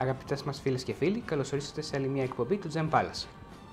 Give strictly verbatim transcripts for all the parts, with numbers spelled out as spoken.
Αγαπητές μας φίλες και φίλοι, καλώς ορίσατε σε άλλη μια εκπομπή του Gem Palace.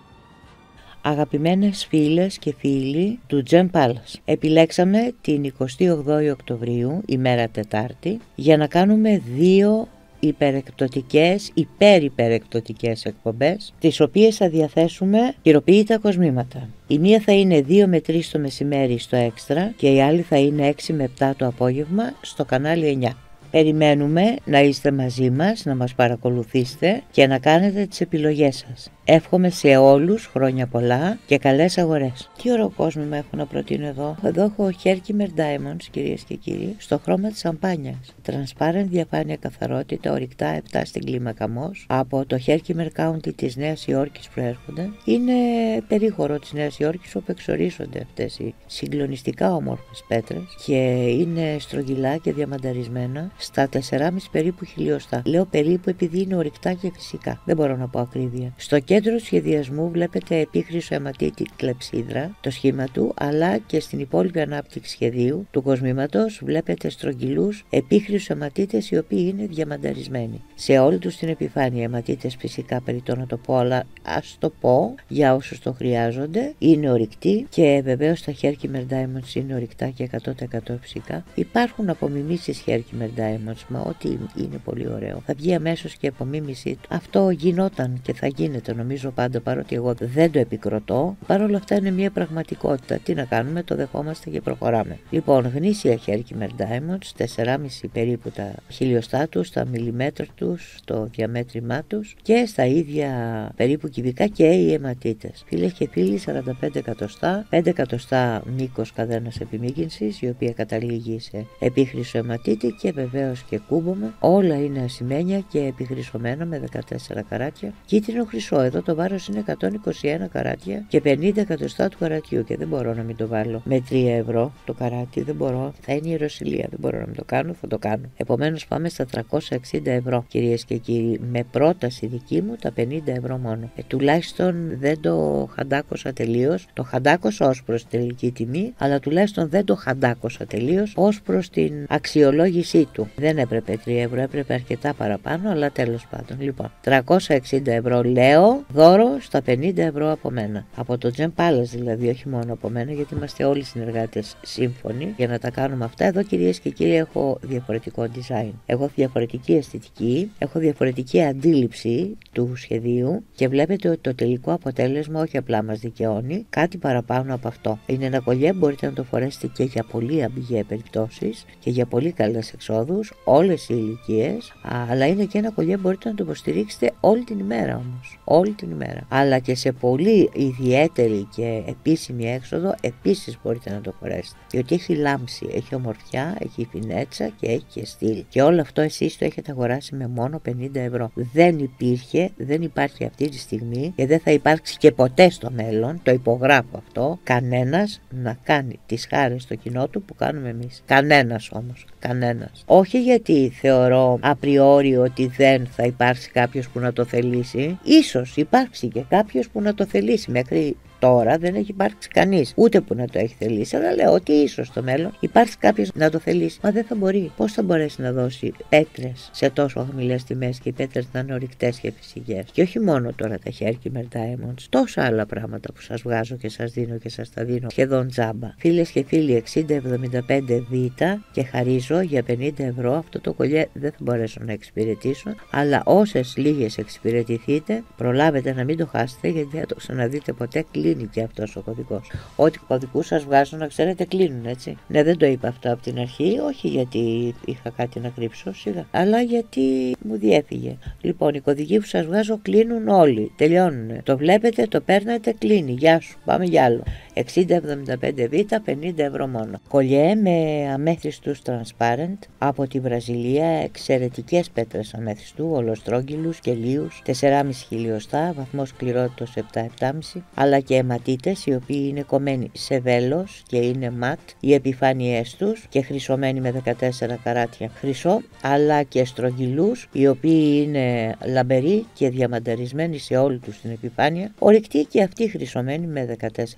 Αγαπημένες φίλες και φίλοι του Gem Palace, επιλέξαμε την εικοστή όγδοη Οκτωβρίου, ημέρα Τετάρτη, για να κάνουμε δύο υπερεκπτωτικές, υπερυπερεκπτωτικές εκπομπές, τις οποίες θα διαθέσουμε χειροποίητα κοσμήματα. Η μία θα είναι δύο με τρεις το μεσημέρι στο Έξτρα και η άλλη θα είναι έξι με επτά το απόγευμα στο κανάλι εννιά. Περιμένουμε να είστε μαζί μας, να μας παρακολουθήσετε και να κάνετε τις επιλογές σας. Εύχομαι σε όλους χρόνια πολλά και καλές αγορές. Τι ωραίο κόσμο με έχω να προτείνω εδώ. Εδώ έχω Herkimer Diamonds, κυρίες και κύριοι, στο χρώμα της σαμπάνιας. Transparent, διαφάνεια, καθαρότητα, ορυκτά επτά στην κλίμακα Mohs. Από το Herkimer County της Νέας Υόρκης προέρχονται. Είναι περίχωρο της Νέας Υόρκης όπου εξορίσσονται αυτές οι συγκλονιστικά όμορφες πέτρες και είναι στρογγυλά και διαμανταρισμένα στα τέσσερα κόμμα πέντε περίπου χιλιοστά. Λέω περίπου επειδή είναι ορυκτά και φυσικά. Δεν μπορώ να πω ακρίβεια. Στο κέντρο σχεδιασμού βλέπετε επίχρυσο αιματίτη κλεψίδρα, το σχήμα του, αλλά και στην υπόλοιπη ανάπτυξη σχεδίου του κοσμήματος βλέπετε στρογγυλούς επίχρυσους αιματίτες οι οποίοι είναι διαμανταρισμένοι. Σε όλη τους την επιφάνεια αιματίτες φυσικά περιττό να το πω, αλλά ας το πω για όσους το χρειάζονται, είναι ορυκτοί και βεβαίως τα Herkimer Diamonds είναι ορυκτά και εκατό τοις εκατό φυσικά. Υπάρχουν απομιμήσεις Herkimer Diamonds, μα ό,τι είναι πολύ ωραίο θα βγει αμέσως και απομίμησή του. Αυτό γινόταν και θα γίνεται νομίζω πάντα, παρότι εγώ δεν το επικροτώ. Παρ' όλα αυτά είναι μια πραγματικότητα. Τι να κάνουμε, το δεχόμαστε και προχωράμε. Λοιπόν, γνήσια Herkimer Diamonds, τέσσερα κόμμα πέντε περίπου τα χιλιοστά τους, τα μιλιμέτρα τους, το διαμέτρημά τους και στα ίδια περίπου κυβικά και οι αιματίτες. Φίλες και φίλοι, σαράντα πέντε εκατοστά, πέντε εκατοστά μήκος καδένας επιμήκυνσης, η οποία καταλήγει σε επίχρυσο αιματίτη και βεβαίως και κούμπομα. Όλα είναι ασημένια και επιχρυσωμένα με δεκατέσσερα καράτια. Κίτρινο χρυσό, εδώ το βάρος είναι εκατόν είκοσι ένα καράτια και πενήντα εκατοστά του καρατιού και δεν μπορώ να μην το βάλω με τρία ευρώ το καράτι, δεν μπορώ, θα είναι ιεροσυλία, δεν μπορώ να μην το κάνω, θα το κάνω. Επομένως πάμε στα τριακόσια εξήντα ευρώ, κυρίες και κύριοι, με πρόταση δική μου τα πενήντα ευρώ μόνο. Ε, τουλάχιστον δεν το χαντάκωσα τελείως, το χαντάκωσα ως προς τελική τιμή, αλλά τουλάχιστον δεν το χαντάκωσα τελείως ως προς την αξιολόγησή του. Δεν έπρεπε τρία ευρώ, έπρεπε αρκετά παραπάνω, αλλά τέλος πάντων. Λοιπόν, τριακόσια εξήντα ευρώ λέω, δώρο στα πενήντα ευρώ από μένα. Από το Gem Palace δηλαδή, όχι μόνο από μένα, γιατί είμαστε όλοι συνεργάτες σύμφωνοι για να τα κάνουμε αυτά. Εδώ, κυρίες και κύριοι, έχω διαφορετικό design. Έχω διαφορετική αισθητική, έχω διαφορετική αντίληψη του σχεδίου και βλέπετε ότι το τελικό αποτέλεσμα όχι απλά μας δικαιώνει, κάτι παραπάνω από αυτό. Είναι ένα κολλιέ, μπορείτε να το φορέσετε και για πολύ αμπιγέ περιπτώσεις και για πολύ καλές εξόδους, όλες οι ηλικίες, αλλά είναι και ένα κολλιέ μπορείτε να το υποστηρίξετε όλη την ημέρα όμως. Όλη την ημέρα. Αλλά και σε πολύ ιδιαίτερη και επίσημη έξοδο επίσης μπορείτε να το φορέσετε. Διότι έχει λάμψη, έχει ομορφιά, έχει φινέτσα και έχει και στυλ. Και όλο αυτό εσείς το έχετε αγοράσει με μόνο πενήντα ευρώ. Δεν υπήρχε, δεν υπάρχει αυτή τη στιγμή και δεν θα υπάρξει και ποτέ στο μέλλον, το υπογράφω αυτό, κανένας να κάνει τις χάρες στο κοινό του που κάνουμε εμείς. Κανένας όμως. Κανένας. Όχι γιατί θεωρώ απριόρι ότι δεν θα υπάρξει κάποιος που να το θελήσει. Ίσως υπάρξει και κάποιος που να το θελήσει. Μέχρι τώρα δεν έχει υπάρξει κανείς ούτε που να το έχει θελήσει. Αλλά λέω ότι ίσως στο μέλλον υπάρξει κάποιος να το θελήσει. Μα δεν θα μπορεί. Πώς θα μπορέσει να δώσει πέτρες σε τόσο χαμηλές τιμές και οι πέτρες να είναι ορυκτές και φυσικές? Και όχι μόνο τώρα τα Herkimer Diamonds, τόσα άλλα πράγματα που σας βγάζω και σας δίνω και σας τα δίνω σχεδόν τζάμπα. Φίλες και φίλοι, εξήντα εβδομήντα πέντε β και χαρίζω για πενήντα ευρώ. Αυτό το κολλιέ δεν θα μπορέσω να εξυπηρετήσω, αλλά όσες λίγες εξυπηρετηθείτε, προλάβετε να μην το χάσετε, γιατί δεν θα το ξαναδείτε ποτέ. Κλείνει και αυτός ο κωδικός. Ό,τι κωδικούς σας βγάζω, να ξέρετε, κλείνουν, έτσι. Ναι, δεν το είπα αυτό από την αρχή, όχι γιατί είχα κάτι να κρύψω, σιγά, αλλά γιατί μου διέφυγε. Λοιπόν, οι κωδικοί που σας βγάζω κλείνουν όλοι, τελειώνουν. Το βλέπετε, το παίρνετε, κλείνει. Γεια σου, πάμε για άλλο. εξήντα εβδομήντα πέντε β, πενήντα ευρώ μόνο. Κολλιέ με αμέθιστους transparent από τη Βραζιλία, εξαιρετικές πέτρες αμέθιστου, ολοστρόγγυλους και λίους, τέσσερα κόμμα πέντε χιλιοστά, βαθμός σκληρότητας επτά επτά κόμμα πέντε, αλλά και αιματίτες οι οποίοι είναι κομμένοι σε βέλος και είναι ματ οι επιφάνειές τους και χρυσωμένοι με δεκατέσσερα καράτια χρυσό, αλλά και στρογγυλούς οι οποίοι είναι λαμπεροί και διαμανταρισμένοι σε όλη τους την επιφάνεια, ορυκτοί και αυτοί χρυσωμένοι με δεκατέσσερα καράτια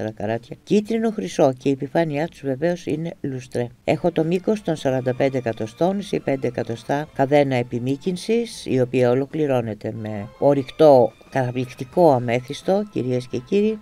καράτια. Κίτρινο χρυσό και η επιφάνειά τους βεβαίως είναι λουστρέ. Έχω το μήκος των σαράντα πέντε εκατοστών ή πέντε εκατοστά καδένα επιμήκυνσης, η οποία ολοκληρώνεται με ορυκτό καταπληκτικό αμέθιστο, κυρίες και κύριοι,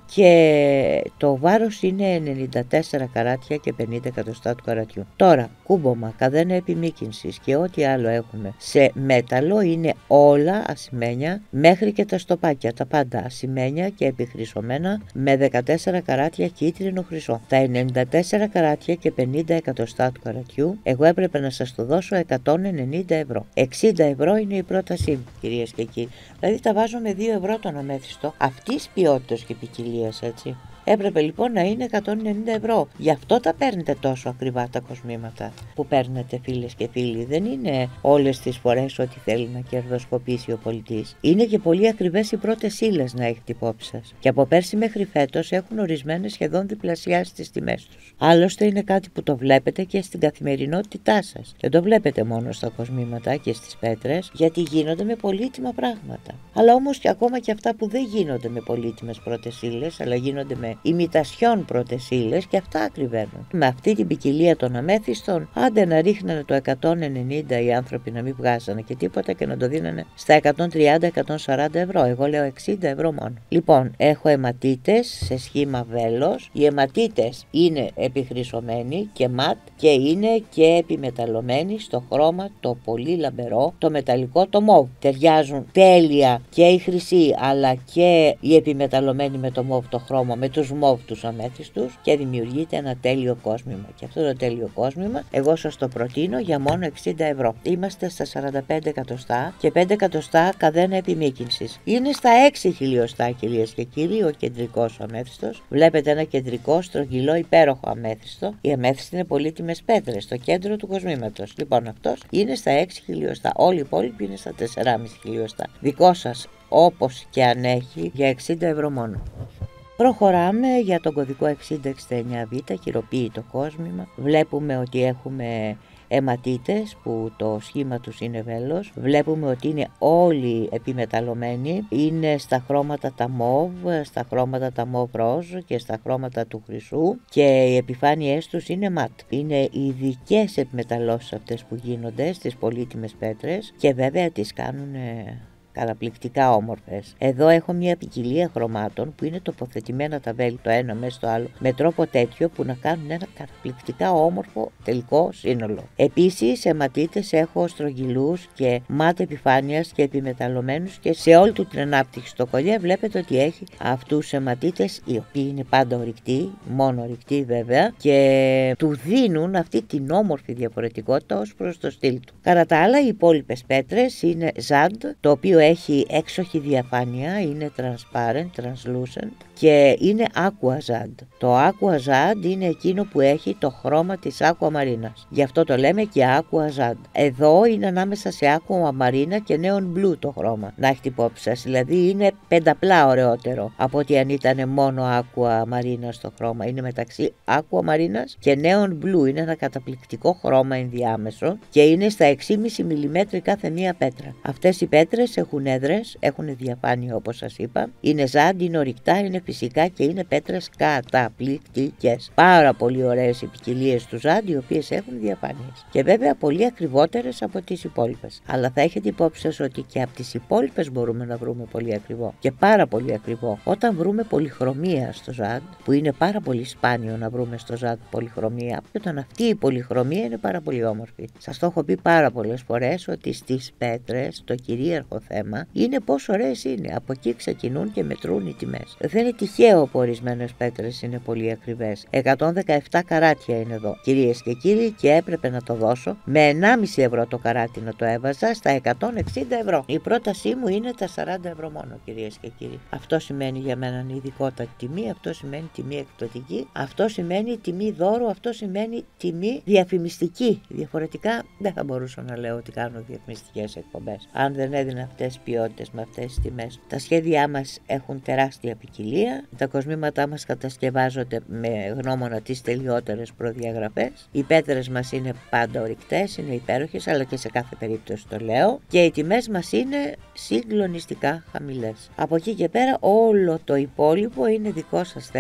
και το βάρος είναι ενενήντα τέσσερα καράτια και πενήντα εκατοστά του καρατιού. Τώρα, κούμπομα, καδένα επιμήκυνσης και ό,τι άλλο έχουμε σε μέταλλο είναι όλα ασημένια, μέχρι και τα στοπάκια, τα πάντα ασημένια και επιχρυσωμένα με δεκατέσσερα καράτια κίτρινο χρυσό. Τα ενενήντα τέσσερα καράτια και πενήντα εκατοστά του καρατιού εγώ έπρεπε να σας το δώσω εκατόν ενενήντα ευρώ. εξήντα ευρώ είναι η πρότασή μου, κυρίες και κύριοι. Δηλαδή τα βάζω με δύο ευρώ τον αμέθιστο αυτής ποιότητας και ποικιλίας, έτσι. Έπρεπε λοιπόν να είναι εκατόν ενενήντα ευρώ. Γι' αυτό τα παίρνετε τόσο ακριβά τα κοσμήματα που παίρνετε, φίλες και φίλοι. Δεν είναι όλες τις φορές ότι θέλει να κερδοσκοπήσει ο πολιτής. Είναι και πολύ ακριβές οι πρώτες ύλες, να έχετε υπόψη σας. Και από πέρσι μέχρι φέτος έχουν ορισμένες σχεδόν διπλασιάσει τις τιμές τους. Άλλωστε είναι κάτι που το βλέπετε και στην καθημερινότητά σας. Δεν το βλέπετε μόνο στα κοσμήματα και στις πέτρες, γιατί γίνονται με πολύτιμα πράγματα. Αλλά όμως και ακόμα και αυτά που δεν γίνονται με πολύτιμες πρώτες ύλες, αλλά γίνονται με ημιτασιών πρώτες ύλες, και αυτά ακριβένουν. Με αυτή την ποικιλία των αμέθιστων, άντε να ρίχνανε το εκατόν ενενήντα οι άνθρωποι, να μην βγάζανε και τίποτα και να το δίνανε στα εκατόν τριάντα με εκατόν σαράντα ευρώ. Εγώ λέω εξήντα ευρώ μόνο. Λοιπόν, έχω αιματίτες σε σχήμα βέλος. Οι αιματίτες είναι επιχρυσωμένοι και ματ και είναι και επιμεταλλωμένοι στο χρώμα το πολύ λαμπερό, το μεταλλικό, το μοβ. Ταιριάζουν τέλεια και η χρυσή αλλά και η επιμεταλλωμένη με το μοβ το χρώμα, με τους μοβ τους αμέθιστους, και δημιουργείται ένα τέλειο κόσμημα. Και αυτό το τέλειο κόσμημα εγώ σας το προτείνω για μόνο εξήντα ευρώ. Είμαστε στα σαράντα πέντε εκατοστά και πέντε εκατοστά καδένα επιμήκυνσης. Είναι στα έξι χιλιοστά, κυρίες και κύριοι, ο κεντρικός αμέθιστος. Βλέπετε ένα κεντρικό στρογγυλό υπέροχο αμέθιστο. Οι αμέθιστοι είναι πολύτιμες πέτρες στο κέντρο του κοσμήματος. Λοιπόν, αυτός είναι στα έξι χιλιοστά. Όλοι οι υπόλοιποι είναι στα τέσσερα κόμμα πέντε χιλιοστά. Δικό σας, όπως και αν έχει, για εξήντα ευρώ μόνο. Προχωράμε για τον κωδικό εξήντα εξήντα εννιά β, χειροποίητο κόσμημα. Βλέπουμε ότι έχουμε αιματίτες που το σχήμα τους είναι βέλος. Βλέπουμε ότι είναι όλοι επιμεταλλωμένοι. Είναι στα χρώματα τα μοβ, στα χρώματα τα μοβ ροζ και στα χρώματα του χρυσού, και οι επιφάνειές τους είναι ματ. Είναι ειδικές επιμεταλλώσεις αυτές που γίνονται στις πολύτιμες πέτρες και βέβαια τις κάνουν καταπληκτικά όμορφες. Εδώ έχω μια ποικιλία χρωμάτων που είναι τοποθετημένα τα βέλη το ένα μέσα στο άλλο με τρόπο τέτοιο που να κάνουν ένα καταπληκτικά όμορφο τελικό σύνολο. Επίσης, σε αιματίτες έχω στρογγυλούς και μάτ επιφάνειας και επιμεταλλωμένους, και σε όλη του την ανάπτυξη στο κολλιέ βλέπετε ότι έχει αυτούς τους αιματίτες, οι οποίοι είναι πάντα ορυκτοί, μόνο ορυκτοί βέβαια, και του δίνουν αυτή την όμορφη διαφορετικότητα ως προς το στυλ του. Κατά τα άλλα, οι υπόλοιπες πέτρες είναι ζαντ, το οποίο έχει έξοχη διαφάνεια, είναι transparent, translucent και είναι aqua zand. Το aqua zand είναι εκείνο που έχει το χρώμα της aqua marina. Γι' αυτό το λέμε και aqua zand. Εδώ είναι ανάμεσα σε aqua marina και neon blue το χρώμα. Να έχετε υπόψη σας, δηλαδή είναι πενταπλά ωραιότερο από ότι αν ήταν μόνο aqua marina στο χρώμα. Είναι μεταξύ aqua marina και neon blue. Είναι ένα καταπληκτικό χρώμα ενδιάμεσο και είναι στα έξι κόμμα πέντε μιλιμέτρα κάθε μία πέτρα. Αυτές οι πέτρες έχουν έδρες, έχουν διαφάνεια όπως σας είπα. Είναι ζάντ, είναι ορυκτά, είναι φυσικά και είναι πέτρες καταπληκτικές. Πάρα πολύ ωραίες οι ποικιλίες του ζάντ, οι οποίες έχουν διαφάνειες. Και βέβαια πολύ ακριβότερες από τις υπόλοιπες. Αλλά θα έχετε υπόψη σας ότι και από τις υπόλοιπες μπορούμε να βρούμε πολύ ακριβό. Και πάρα πολύ ακριβό. Όταν βρούμε πολυχρωμία στο ζάντ, που είναι πάρα πολύ σπάνιο να βρούμε στο ζάντ πολυχρωμία, και όταν αυτή η πολυχρωμία είναι πάρα πολύ όμορφη. Σας το έχω πει πάρα πολλές φορές ότι στις πέτρες το κυρίαρχο θέμα είναι πόσο ωραίες είναι. Από εκεί ξεκινούν και μετρούν οι τιμές. Δεν είναι τυχαίο που ορισμένες πέτρες είναι πολύ ακριβές. εκατόν δεκαεπτά καράτια είναι εδώ, κυρίες και κύριοι, και έπρεπε να το δώσω με ενάμιση ευρώ το καράτι, να το έβαζα στα εκατόν εξήντα ευρώ. Η πρότασή μου είναι τα σαράντα ευρώ μόνο, κυρίες και κύριοι. Αυτό σημαίνει για μένα ειδικότατη τιμή, αυτό σημαίνει τιμή εκπτωτική, αυτό σημαίνει τιμή δώρου, αυτό σημαίνει τιμή διαφημιστική. Διαφορετικά δεν θα μπορούσα να λέω ότι κάνω διαφημιστικές εκπομπές αν δεν έδινα αυτές τις ποιότητες με αυτές τις τιμές. Τα σχέδιά μας έχουν τεράστια ποικιλία. Τα κοσμήματά μας κατασκευάζονται με γνώμονα τις τελειότερες προδιαγραφές. Οι πέτρες μας είναι πάντα ορυκτές, είναι υπέροχες, αλλά και σε κάθε περίπτωση το λέω. Και οι τιμές μας είναι συγκλονιστικά χαμηλές. Από εκεί και πέρα όλο το υπόλοιπο είναι δικό σας θέμα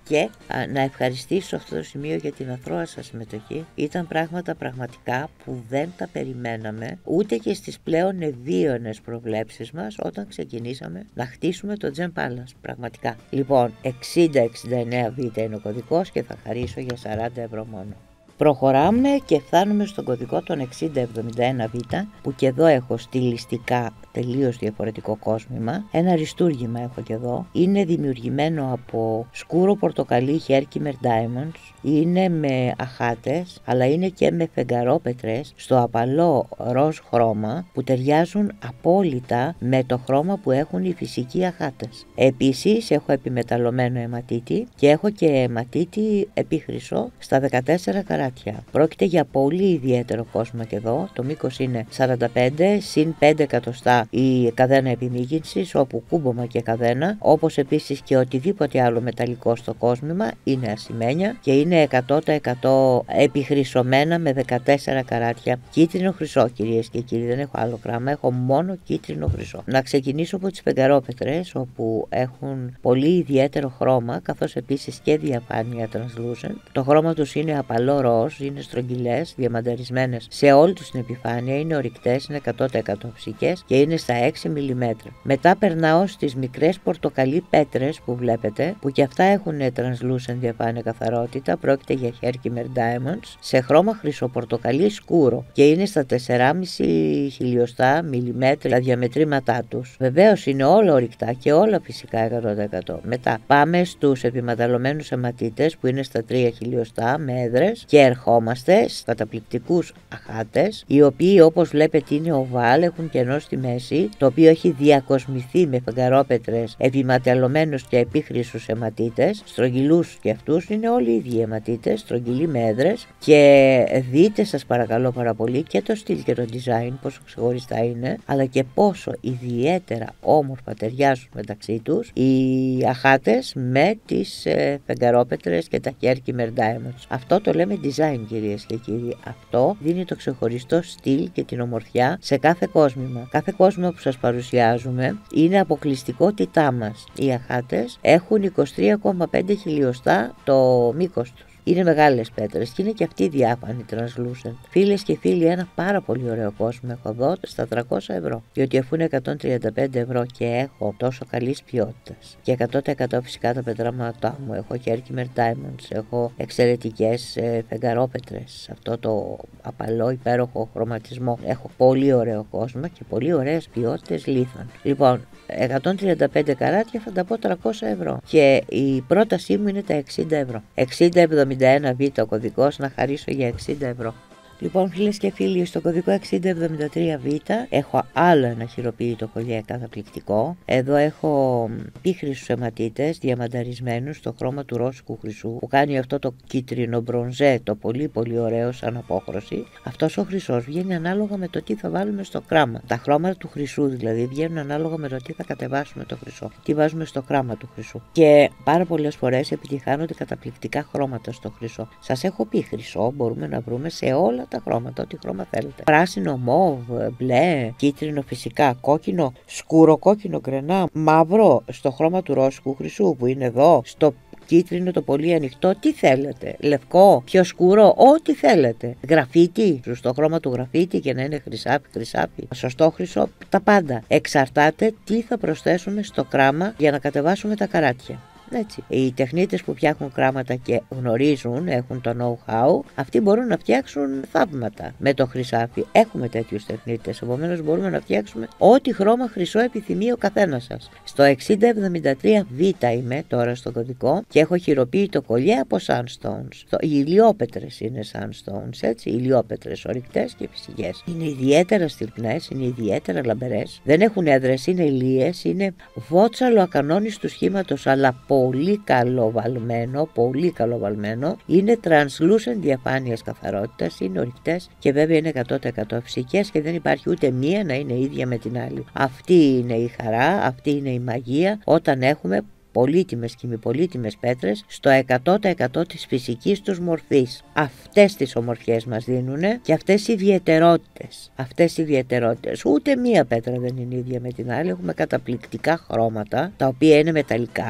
Και α, να ευχαριστήσω αυτό το σημείο για την αθρώα σας συμμετοχή. Ήταν πράγματα πραγματικά που δεν τα περιμέναμε ούτε και στις πλέον ευίωνες προβλέψεις μας όταν ξεκινήσαμε να χτίσουμε το Gem Palace. Πραγματικά. Λοιπόν, εξήντα εξήντα εννέα β είναι ο κωδικός και θα χαρίσω για σαράντα ευρώ μόνο. Προχωράμε και φτάνουμε στον κωδικό των εξήντα εβδομήντα ένα β, που και εδώ έχω στιλιστικά τελείως διαφορετικό κόσμημα. Ένα αριστούργημα έχω και εδώ. Είναι δημιουργημένο από σκούρο πορτοκαλί Herkimer Diamonds. Είναι με αχάτες, αλλά είναι και με φεγγαρόπετρες στο απαλό ροζ χρώμα που ταιριάζουν απόλυτα με το χρώμα που έχουν οι φυσικοί αχάτες. Επίσης έχω επιμεταλλωμένο αιματίτη και έχω και αιματίτη επίχρυσο στα δεκατέσσερα καράτια. Πρόκειται για πολύ ιδιαίτερο κόσμο και εδώ. Το μήκος είναι σαράντα πέντε συν πέντε εκατοστά η καδένα επιμήγυνσης, όπου κούμπομα και καδένα, όπως επίσης και οτιδήποτε άλλο μεταλλικό στο κόσμημα, είναι ασημένια και είναι εκατό τοις εκατό επιχρυσωμένα με δεκατέσσερα καράτια κίτρινο χρυσό, κυρίες και κύριοι. Δεν έχω άλλο γράμμα, έχω μόνο κίτρινο χρυσό. Να ξεκινήσω από τις φεγγαρόπετρες, όπου έχουν πολύ ιδιαίτερο χρώμα, καθώς επίσης και διαφάνεια translucent. Το χρώμα τους είναι απαλό ροζ, είναι στρογγυλές, διαμανταρισμένες σε όλη τους την επιφάνεια, είναι ορυκτές, είναι εκατό τοις εκατό φυσικές και είναι στα έξι μιλιμέτρα. Μετά περνάω στις μικρές πορτοκαλί πέτρες που βλέπετε, που και αυτά έχουν translucent διαφάνεια καθαρότητα. Πρόκειται για Herkimer Diamonds σε χρώμα χρυσοπορτοκαλί σκούρο και είναι στα τέσσερα κόμμα πέντε χιλιοστά μιλιμέτρα τα διαμετρήματά τους. Βεβαίως είναι όλα ορυκτά και όλα φυσικά εκατό τοις εκατό. Μετά πάμε στους επιμεταλλωμένους αιματίτες που είναι στα τρία χιλιοστά με έδρες και ερχόμαστε στα καταπληκτικούς αχάτες, οι οποίοι όπως βλέπετε είναι οβάλ, έχουν κενό στη μέση, το οποίο έχει διακοσμηθεί με φεγγαρόπετρες, επιμεταλλωμένους και επίχρυσους αιματίτες, στρογγυλούς και αυτούς είναι όλοι οι ίδιοι αιματίτες, στρογγυλοί με έδρες. Και δείτε σας παρακαλώ πάρα πολύ και το στυλ και το design, πόσο ξεχωριστά είναι, αλλά και πόσο ιδιαίτερα όμορφα ταιριάζουν μεταξύ τους οι αχάτες με τις ε, φεγγαρόπετρες και τα Herkimer Diamonds. Αυτό το λέμε design, κυρίες και κύριοι. Αυτό δίνει το ξεχωριστό στυλ και την ομορφιά σε κάθε κόσμημα. Κάθε κόσμο που σας παρουσιάζουμε είναι αποκλειστικότητά μας. Οι αχάτες έχουν είκοσι τρία κόμμα πέντε χιλιοστά το μήκος τους. Είναι μεγάλες πέτρες και είναι και αυτή διάφανη translucent. Φίλες και φίλοι, ένα πάρα πολύ ωραίο κόσμο έχω εδώ στα τριακόσια ευρώ. Διότι αφού είναι εκατόν τριάντα πέντε ευρώ και έχω τόσο καλής ποιότητας και εκατό τοις εκατό φυσικά τα πετράματά μου, έχω και Herkimer Diamonds, έχω εξαιρετικές ε, φεγγαρόπετρες, αυτό το απαλό υπέροχο χρωματισμό. Έχω πολύ ωραίο κόσμο και πολύ ωραίες ποιότητες λίθων. Λοιπόν, εκατόν τριάντα πέντε καράτια θα τα πω τριακόσια ευρώ και η πρότασή μου είναι τα εξήντα ευρώ. εξήντα εβδομήντα ένα β ο κωδικός, να χαρίσω για εξήντα ευρώ. Λοιπόν, φίλες και φίλοι, στο κωδικό εξήντα εβδομήντα τρία β έχω άλλο ένα χειροποίητο κολλιέ καταπληκτικό. Εδώ έχω πίχρυσους αιματίτες διαμανταρισμένους στο χρώμα του ρώσικου χρυσού, που κάνει αυτό το κίτρινο μπρονζέ, το πολύ πολύ ωραίο σαν απόχρωση. Αυτός ο χρυσός βγαίνει ανάλογα με το τι θα βάλουμε στο κράμα. Τα χρώματα του χρυσού δηλαδή βγαίνουν ανάλογα με το τι θα κατεβάσουμε το χρυσό, τι βάζουμε στο κράμα του χρυσού. Και πάρα πολλές φορές επιτυχάνονται καταπληκτικά χρώματα στο χρυσό. Σας έχω πει χρυσό μπορούμε να βρούμε σε όλα τα χρώματα, ό,τι χρώμα θέλετε. Πράσινο, μόβ, μπλε, κίτρινο φυσικά, κόκκινο, σκούρο κόκκινο, γκρενά, μαύρο στο χρώμα του ρώσικου χρυσού που είναι εδώ, στο κίτρινο το πολύ ανοιχτό, τι θέλετε, λευκό, πιο σκούρο, ό,τι θέλετε. Γραφίτι, στο χρώμα του γραφίτι και να είναι χρυσάπι, χρυσάπι, σωστό χρυσό, τα πάντα. Εξαρτάται τι θα προσθέσουμε στο κράμα για να κατεβάσουμε τα καράτια. Έτσι. Οι τεχνίτες που φτιάχνουν κράματα και γνωρίζουν, έχουν το know-how, αυτοί μπορούν να φτιάξουν θαύματα με το χρυσάφι. Έχουμε τέτοιους τεχνίτες, επομένως μπορούμε να φτιάξουμε ό,τι χρώμα χρυσό επιθυμεί ο καθένας σας. Στο εξήντα εβδομήντα τρία β είμαι τώρα στο κωδικό και έχω χειροποίητο κολλιέ από sandstones. Οι ηλιόπετρες είναι sandstones, έτσι, ηλιόπετρες ορυκτές και φυσικές. Είναι ιδιαίτερα στυλπνές, είναι ιδιαίτερα λαμπερές, δεν έχουν έδρες, είναι ηλίες, είναι βότσαλο ακανόνιστου σχήματος, αλλά πολύ καλοβαλμένο, πολύ καλοβαλμένο. Είναι translucent διαφάνειας καθαρότητας, είναι ορυκτές και βέβαια είναι εκατό τοις εκατό φυσικές και δεν υπάρχει ούτε μία να είναι ίδια με την άλλη. Αυτή είναι η χαρά, αυτή είναι η μαγεία όταν έχουμε πολύτιμες και μη πολύτιμες πέτρες στο εκατό τοις εκατό της φυσικής τους μορφής. Αυτές τις ομορφιές μας δίνουν και αυτές οι ιδιαιτερότητες. Αυτές οι ιδιαιτερότητες. Ούτε μία πέτρα δεν είναι ίδια με την άλλη. Έχουμε καταπληκτικά χρώματα τα οποία είναι μεταλλικά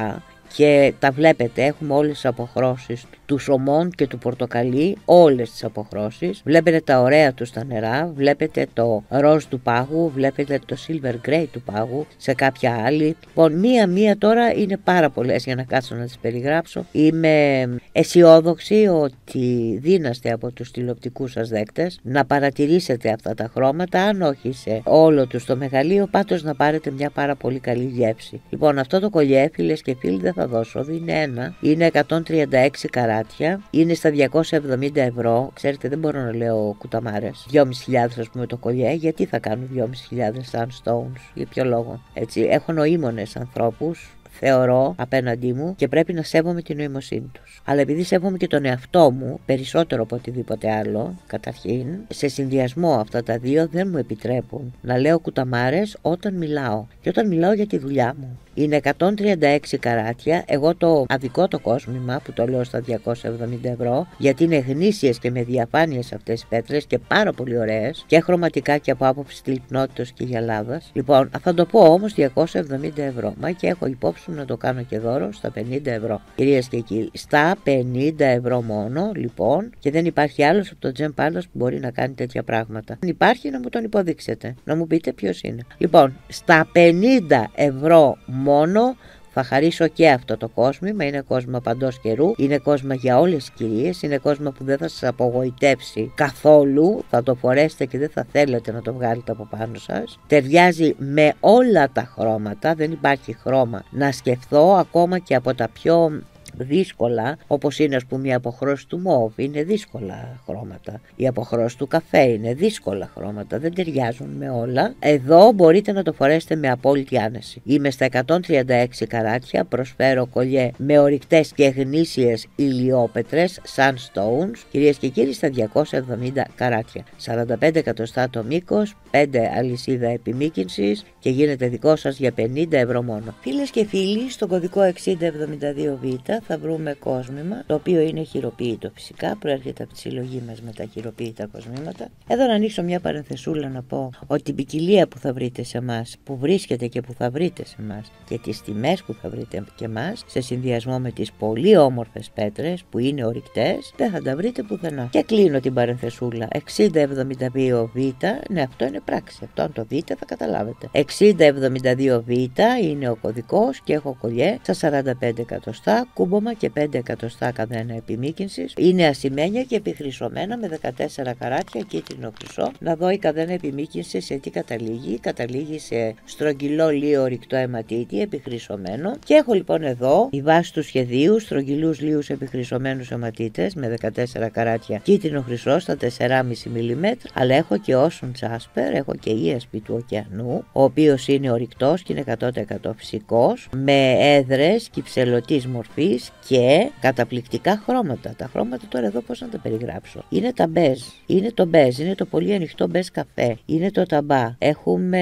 και τα βλέπετε, έχουμε όλες τις αποχρώσεις του σωμών και του πορτοκαλί, όλες τις αποχρώσεις. Βλέπετε τα ωραία του στα νερά, βλέπετε το ροζ του πάγου, βλέπετε το silver grey του πάγου σε κάποια άλλη. Λοιπόν, μία-μία τώρα είναι πάρα πολλές για να κάτσω να τις περιγράψω. Είμαι αισιόδοξη ότι δύναστε από τους τηλεοπτικούς σας δέκτες να παρατηρήσετε αυτά τα χρώματα, αν όχι σε όλο τους το μεγαλείο, πάντως να πάρετε μια πάρα πολύ καλή γεύση. Λοιπόν, αυτό το κολλιέ, φίλες και φίλοι, δεν θα δώσω, είναι ένα, είναι εκατόν τριάντα έξι καράτια, είναι στα διακόσια εβδομήντα ευρώ. Ξέρετε, δεν μπορώ να λέω κουταμάρες. δυόμισι χιλιάδες ας πούμε το κολλιέ, γιατί θα κάνουν δυόμισι χιλιάδες sunstones, για ποιο λόγο? Έτσι, έχω νοήμονες ανθρώπους, θεωρώ, απέναντί μου, και πρέπει να σέβομαι την νοημοσύνη τους. Αλλά επειδή σέβομαι και τον εαυτό μου περισσότερο από οτιδήποτε άλλο, καταρχήν, σε συνδυασμό αυτά τα δύο δεν μου επιτρέπουν να λέω κουταμάρες όταν μιλάω. Και όταν μιλάω για τη δουλειά μου. Είναι εκατόν τριάντα έξι καράτια, εγώ το αδικό το κόσμημα που το λέω στα διακόσια εβδομήντα ευρώ, γιατί είναι γνήσιες και με διαφάνειες αυτές οι πέτρες και πάρα πολύ ωραίες και χρωματικά και από άποψη τυλιπνότητας και γυαλάδας. Λοιπόν, θα το πω όμως διακόσια εβδομήντα ευρώ, μα και έχω υπόψη μου να το κάνω και δώρο στα πενήντα ευρώ. Κυρίες και κύριοι, στα πενήντα ευρώ μόνο, λοιπόν, και δεν υπάρχει άλλος από το Gem Palace που μπορεί να κάνει τέτοια πράγματα. Αν υπάρχει, να μου τον υποδείξετε, να μου πείτε ποιος είναι. Λοιπόν, στα πενήντα ευρώ μόνο θα χαρίσω και αυτό το κόσμημα. Είναι κόσμημα παντός καιρού, είναι κόσμημα για όλες τις κυρίες, είναι κόσμημα που δεν θα σας απογοητεύσει καθόλου, θα το φορέσετε και δεν θα θέλετε να το βγάλετε από πάνω σας. Ταιριάζει με όλα τα χρώματα, δεν υπάρχει χρώμα να σκεφτώ, ακόμα και από τα πιο δύσκολα, όπως είναι ας πούμε η αποχρώση του μόβ, είναι δύσκολα χρώματα. Η αποχρώση του καφέ είναι δύσκολα χρώματα, δεν ταιριάζουν με όλα. Εδώ μπορείτε να το φορέσετε με απόλυτη άνεση. Είμαι στα εκατόν τριάντα έξι καράτια, προσφέρω κολλιέ με ορυκτές και γνήσιες ηλιόπετρες, sunstones, κυρίες και κύριοι, στα διακόσια εβδομήντα καράτια. σαράντα πέντε εκατοστά το μήκος, πέντε αλυσίδα επιμήκυνσης και γίνεται δικό σας για πενήντα ευρώ μόνο. Φίλες και φίλοι, στον κωδικό εξήντα εβδομήντα δύο β θα βρούμε κόσμημα, το οποίο είναι χειροποίητο φυσικά, προέρχεται από τη συλλογή μας με τα χειροποίητα κοσμήματα. Εδώ να ανοίξω μια παρενθεσούλα να πω ότι την ποικιλία που θα βρείτε σε εμάς, που βρίσκεται και που θα βρείτε σε εμάς, και τις τιμές που θα βρείτε και εμάς, σε συνδυασμό με τις πολύ όμορφες πέτρες που είναι ορυκτές, δεν θα τα βρείτε πουθενά. Και κλείνω την παρενθεσούλα. εξήντα εβδομήντα δύο β, ναι, αυτό είναι πράξη. Αυτό αν το δείτε θα καταλάβετε. εξήντα εβδομήντα δύο β είναι ο κωδικός και έχω κολλιέ στα σαράντα πέντε εκατοστά, κούμπομα και πέντε εκατοστά καθένα επιμήκυνσης. Είναι ασημένια και επιχρυσωμένα με δεκατέσσερα καράτια κίτρινο χρυσό. Να δω η καθένα επιμήκυνση σε τι καταλήγει. Καταλήγει σε στρογγυλό λίο ρηκτό αιματίτη επιχρυσωμένο. Και έχω λοιπόν εδώ η βάση του σχεδίου, στρογγυλούς λίους επιχρυσωμένους αιματίτες με δεκατέσσερα καράτια κίτρινο χρυσό στα τέσσερα κόμμα πέντε μιλιμέτρα. Αλλά έχω και Ocean Jasper, έχω και ι ες πι του ωκεανού, ο οποίος είναι ορυκτός και είναι εκατό τοις εκατό φυσικός, με έδρες κυψελωτής μορφής και καταπληκτικά χρώματα. Τα χρώματα τώρα εδώ πώς να τα περιγράψω. Είναι τα μπέζ, είναι το μπέζ, είναι το πολύ ανοιχτό μπέζ καφέ, είναι το ταμπά. Έχουμε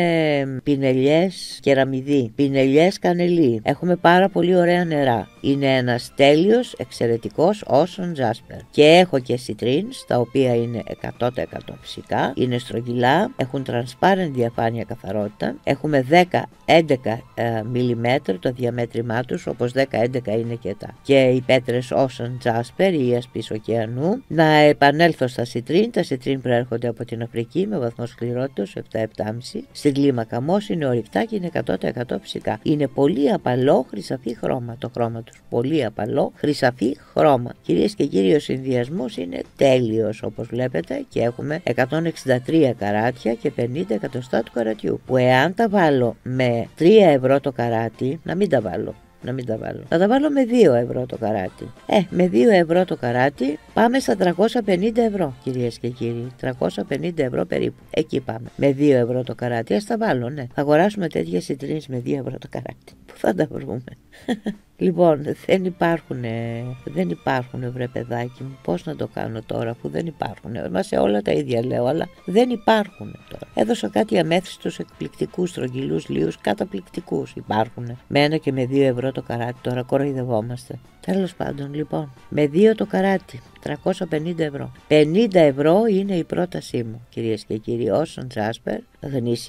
πινελιές κεραμιδί, πινελιές κανελί, έχουμε πάρα πολύ ωραία νερά. Είναι ένας τέλειος, εξαιρετικός Ocean Jasper. Και έχω και citrines, τα οποία είναι εκατό τοις εκατό φυσικά, είναι στρογγυλά, έχουν transparent διαφάνεια καθαρότητα. Έχουμε δέκα με έντεκα μιλιμέτρα το διαμέτρημά τους, όπως δέκα με έντεκα είναι και τα. Και οι πέτρες Ocean Jasper, η ι ες πι ωκεανού. Να επανέλθω στα citrine. Τα citrine προέρχονται από την Αφρική με βαθμό σκληρότητας επτά με επτά κόμμα πέντε. Στην κλίμακα Mohs είναι ορυκτά και είναι εκατό τοις εκατό φυσικά. Είναι πολύ απαλό χρυσαφί χρώμα το χρώμα τους. Πολύ απαλό χρυσαφί χρώμα. Κυρίες και κύριοι, ο συνδυασμός είναι τέλειος όπως βλέπετε και έχουμε εκατόν εξήντα τρία καράτια και πενήντα εκατοστά του καρατιού. Που εάν τα βάλω με τρία ευρώ το καράτι, να μην τα βάλω. Να μην τα βάλω. Θα τα βάλω με δύο ευρώ το καράτι. Ε, με δύο ευρώ το καράτι πάμε στα τριακόσια πενήντα ευρώ, κυρίες και κύριοι. τριακόσια πενήντα ευρώ περίπου. Εκεί πάμε. Με δύο ευρώ το καράτι. Ας τα βάλω, ναι. Θα αγοράσουμε τέτοιες citrines με δύο ευρώ το καράτι. Πού θα τα βρούμε. Λοιπόν, δεν υπάρχουν, δεν υπάρχουν βρε παιδάκι μου. Πώς να το κάνω τώρα αφού δεν υπάρχουν. Μα σε όλα τα ίδια λέω, αλλά δεν υπάρχουν τώρα. Έδωσα κάτι αμέθιστους εκπληκτικούς στρογγυλούς λίους, καταπληκτικούς υπάρχουν. Με ένα και με δύο ευρώ το καράτι, τώρα κοροϊδευόμαστε. Τέλος πάντων, λοιπόν, με δύο το καράτι, τριακόσια πενήντα ευρώ. πενήντα ευρώ είναι η πρότασή μου, κυρίες και κύριοι, Ocean Jasper, γνήσιο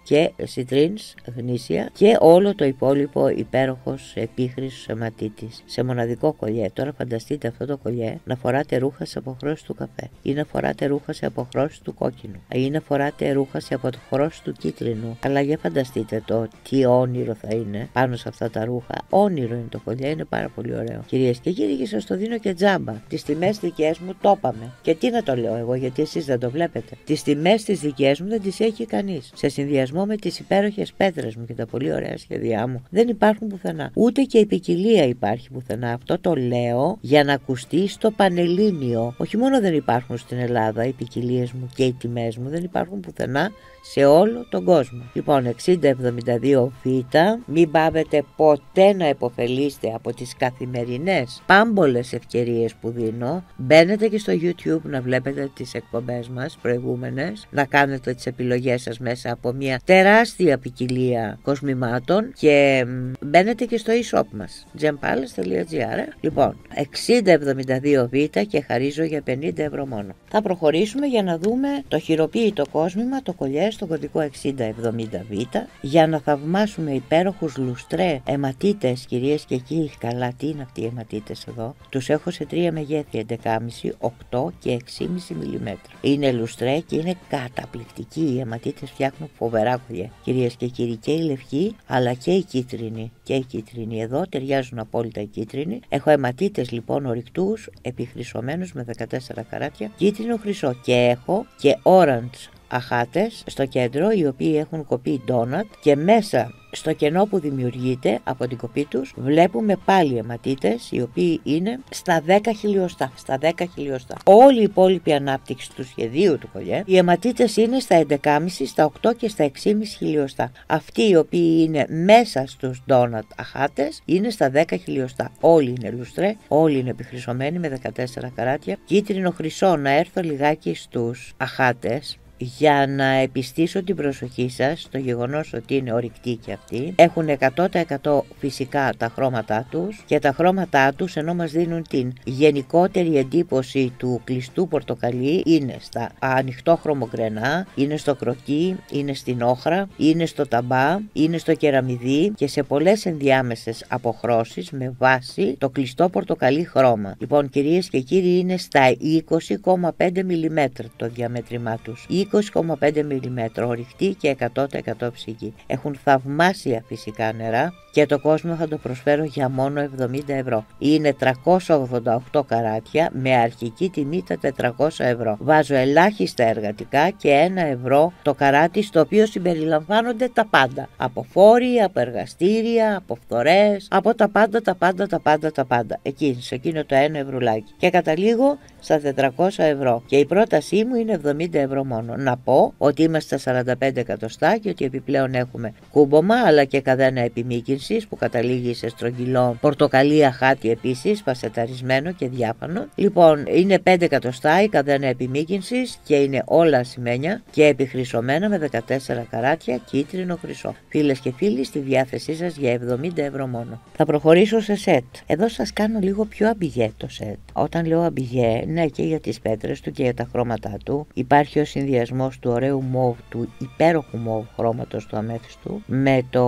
και σιτρίνς γνήσια και όλο το υπόλοιπο υπέροχος επίχρησος αιματίτης σε μοναδικό κολλιέ. Τώρα φανταστείτε αυτό το κολλιέ να φοράτε ρούχα σε αποχρώσεις του καφέ ή να φοράτε ρούχα σε αποχρώσεις του κόκκινου ή να φοράτε ρούχα σε αποχρώσεις του κίτρινου. Αλλά για φανταστείτε το τι όνειρο θα είναι πάνω σε αυτά τα ρούχα. Όνειρο είναι το κολλιέ, είναι πάρα πολύ ωραίο. Κυρίες και κύριοι, και σας το δίνω και τζάμπα. Τις τιμές δικές μου το είπαμε. Και τι να το λέω εγώ, γιατί εσείς δεν το βλέπετε. Τις τιμές τις δικές μου δεν τις έχει κανείς. Σε συνδυασμό με τις υπέροχες πέτρες μου και τα πολύ ωραία σχέδιά μου δεν υπάρχουν πουθενά. Ούτε και η ποικιλία υπάρχει πουθενά. Αυτό το λέω για να ακουστεί στο Πανελλήνιο. Όχι μόνο δεν υπάρχουν στην Ελλάδα οι ποικιλίες μου και οι τιμές μου, δεν υπάρχουν πουθενά σε όλο τον κόσμο. Λοιπόν, εξήντα εβδομήντα δύο Β, μην πάβετε ποτέ να υποφελείστε από τις καθημερινές πάμπολες ευκαιρίες που δίνω. Μπαίνετε και στο YouTube να βλέπετε τις εκπομπές μας προηγούμενες, να κάνετε τις επιλογές σας μέσα από μια τεράστια ποικιλία κοσμημάτων και μπαίνετε και στο e-shop μας gem palace τελεία gr. Λοιπόν, εξήντα εβδομήντα δύο Β και χαρίζω για πενήντα ευρώ μόνο. Θα προχωρήσουμε για να δούμε το χειροποίητο κόσμημα, το κολλιέ στον κωδικό εξήντα εβδομήντα Β, για να θαυμάσουμε υπέροχους λουστρέ αιματίτες, κυρίες και κύριοι. Καλά, τι είναι αυτοί οι αιματίτες εδώ? Τους έχω σε τρία μεγέθη, έντεκα κόμμα πέντε, οκτώ και έξι κόμμα πέντε μιλιμέτρα. Είναι λουστρέ και είναι καταπληκτικοί. Οι αιματίτες φτιάχνουν φοβερά κολλιέ, κυρίες και κύριοι, και η λευκή αλλά και η κίτρινη. Και οι κίτρινοι εδώ ταιριάζουν απόλυτα οι κίτρινοι. Έχω αιματίτες λοιπόν ορυκτούς, επιχρυσωμένους με δεκατέσσερα καράτια, κίτρινο χρυσό, και έχω και orange αχάτες στο κέντρο, οι οποίοι έχουν κοπεί ντόνατ, και μέσα στο κενό που δημιουργείται από την κοπή τους βλέπουμε πάλι αιματίτες, οι οποίοι είναι στα δέκα χιλιοστά. Στα δέκα χιλιοστά. Όλη η υπόλοιπη ανάπτυξη του σχεδίου του κολλιέ, οι αιματίτες είναι στα έντεκα κόμμα πέντε, στα οκτώ και στα έξι κόμμα πέντε χιλιοστά. Αυτοί οι οποίοι είναι μέσα στους ντόνατ αχάτες είναι στα δέκα χιλιοστά. Όλοι είναι λουστρέ, όλοι είναι επιχρυσωμένοι με δεκατέσσερα καράτια. Κίτρινο χρυσό, να έρθω λιγάκι στους αχάτες για να επιστήσω την προσοχή σας στο γεγονός ότι είναι ορυκτοί και αυτοί. Έχουν εκατό τοις εκατό φυσικά τα χρώματά τους, και τα χρώματά τους, ενώ μας δίνουν την γενικότερη εντύπωση του κλειστού πορτοκαλί, είναι στα ανοιχτό χρωμογκρενά, είναι στο κροκί, είναι στην όχρα, είναι στο ταμπά, είναι στο κεραμιδί και σε πολλές ενδιάμεσες αποχρώσεις με βάση το κλειστό πορτοκαλί χρώμα. Λοιπόν, κυρίες και κύριοι, είναι στα είκοσι κόμμα πέντε μιλιμέτρα το διαμέτρημά τους. είκοσι κόμμα πέντε μιλιμέτρα ορυκτή και εκατό τοις εκατό ψυχή. Έχουν θαυμάσια φυσικά νερά και το κόσμο θα το προσφέρω για μόνο εβδομήντα ευρώ. Είναι τριακόσια ογδόντα οκτώ καράτια με αρχική τιμή τα τετρακόσια ευρώ. Βάζω ελάχιστα εργατικά και ένα ευρώ το καράτι, στο οποίο συμπεριλαμβάνονται τα πάντα. Από φόροι, από εργαστήρια, από φθορές, από τα πάντα, τα πάντα, τα πάντα, τα πάντα. Εκεί, σε εκείνο το ένα ευρουλάκι. Και καταλήγω στα τετρακόσια ευρώ. Και η πρότασή μου είναι εβδομήντα ευρώ μόνο. Να πω ότι είμαστε στα σαράντα πέντε εκατοστά και ότι επιπλέον έχουμε κούμπομα αλλά και καδένα επιμήκυνσης που καταλήγει σε στρογγυλό πορτοκαλί αχάτι, επίσης πασεταρισμένο και διάφανο. Λοιπόν, είναι πέντε εκατοστά η καδένα επιμήκυνσης και είναι όλα ασημένια και επιχρυσωμένα με δεκατέσσερα καράτια κίτρινο χρυσό. Φίλες και φίλοι, στη διάθεσή σας για εβδομήντα ευρώ μόνο. Θα προχωρήσω σε σετ. Εδώ σας κάνω λίγο πιο αμπιγέ το σετ. Όταν λέω αμπιγέ, ναι, και για τις πέτρες του και για τα χρώματά του. Υπάρχει ο συνδυασμός του ωραίου μοβ, του υπέροχου μοβ χρώματος του αμέθιστου με το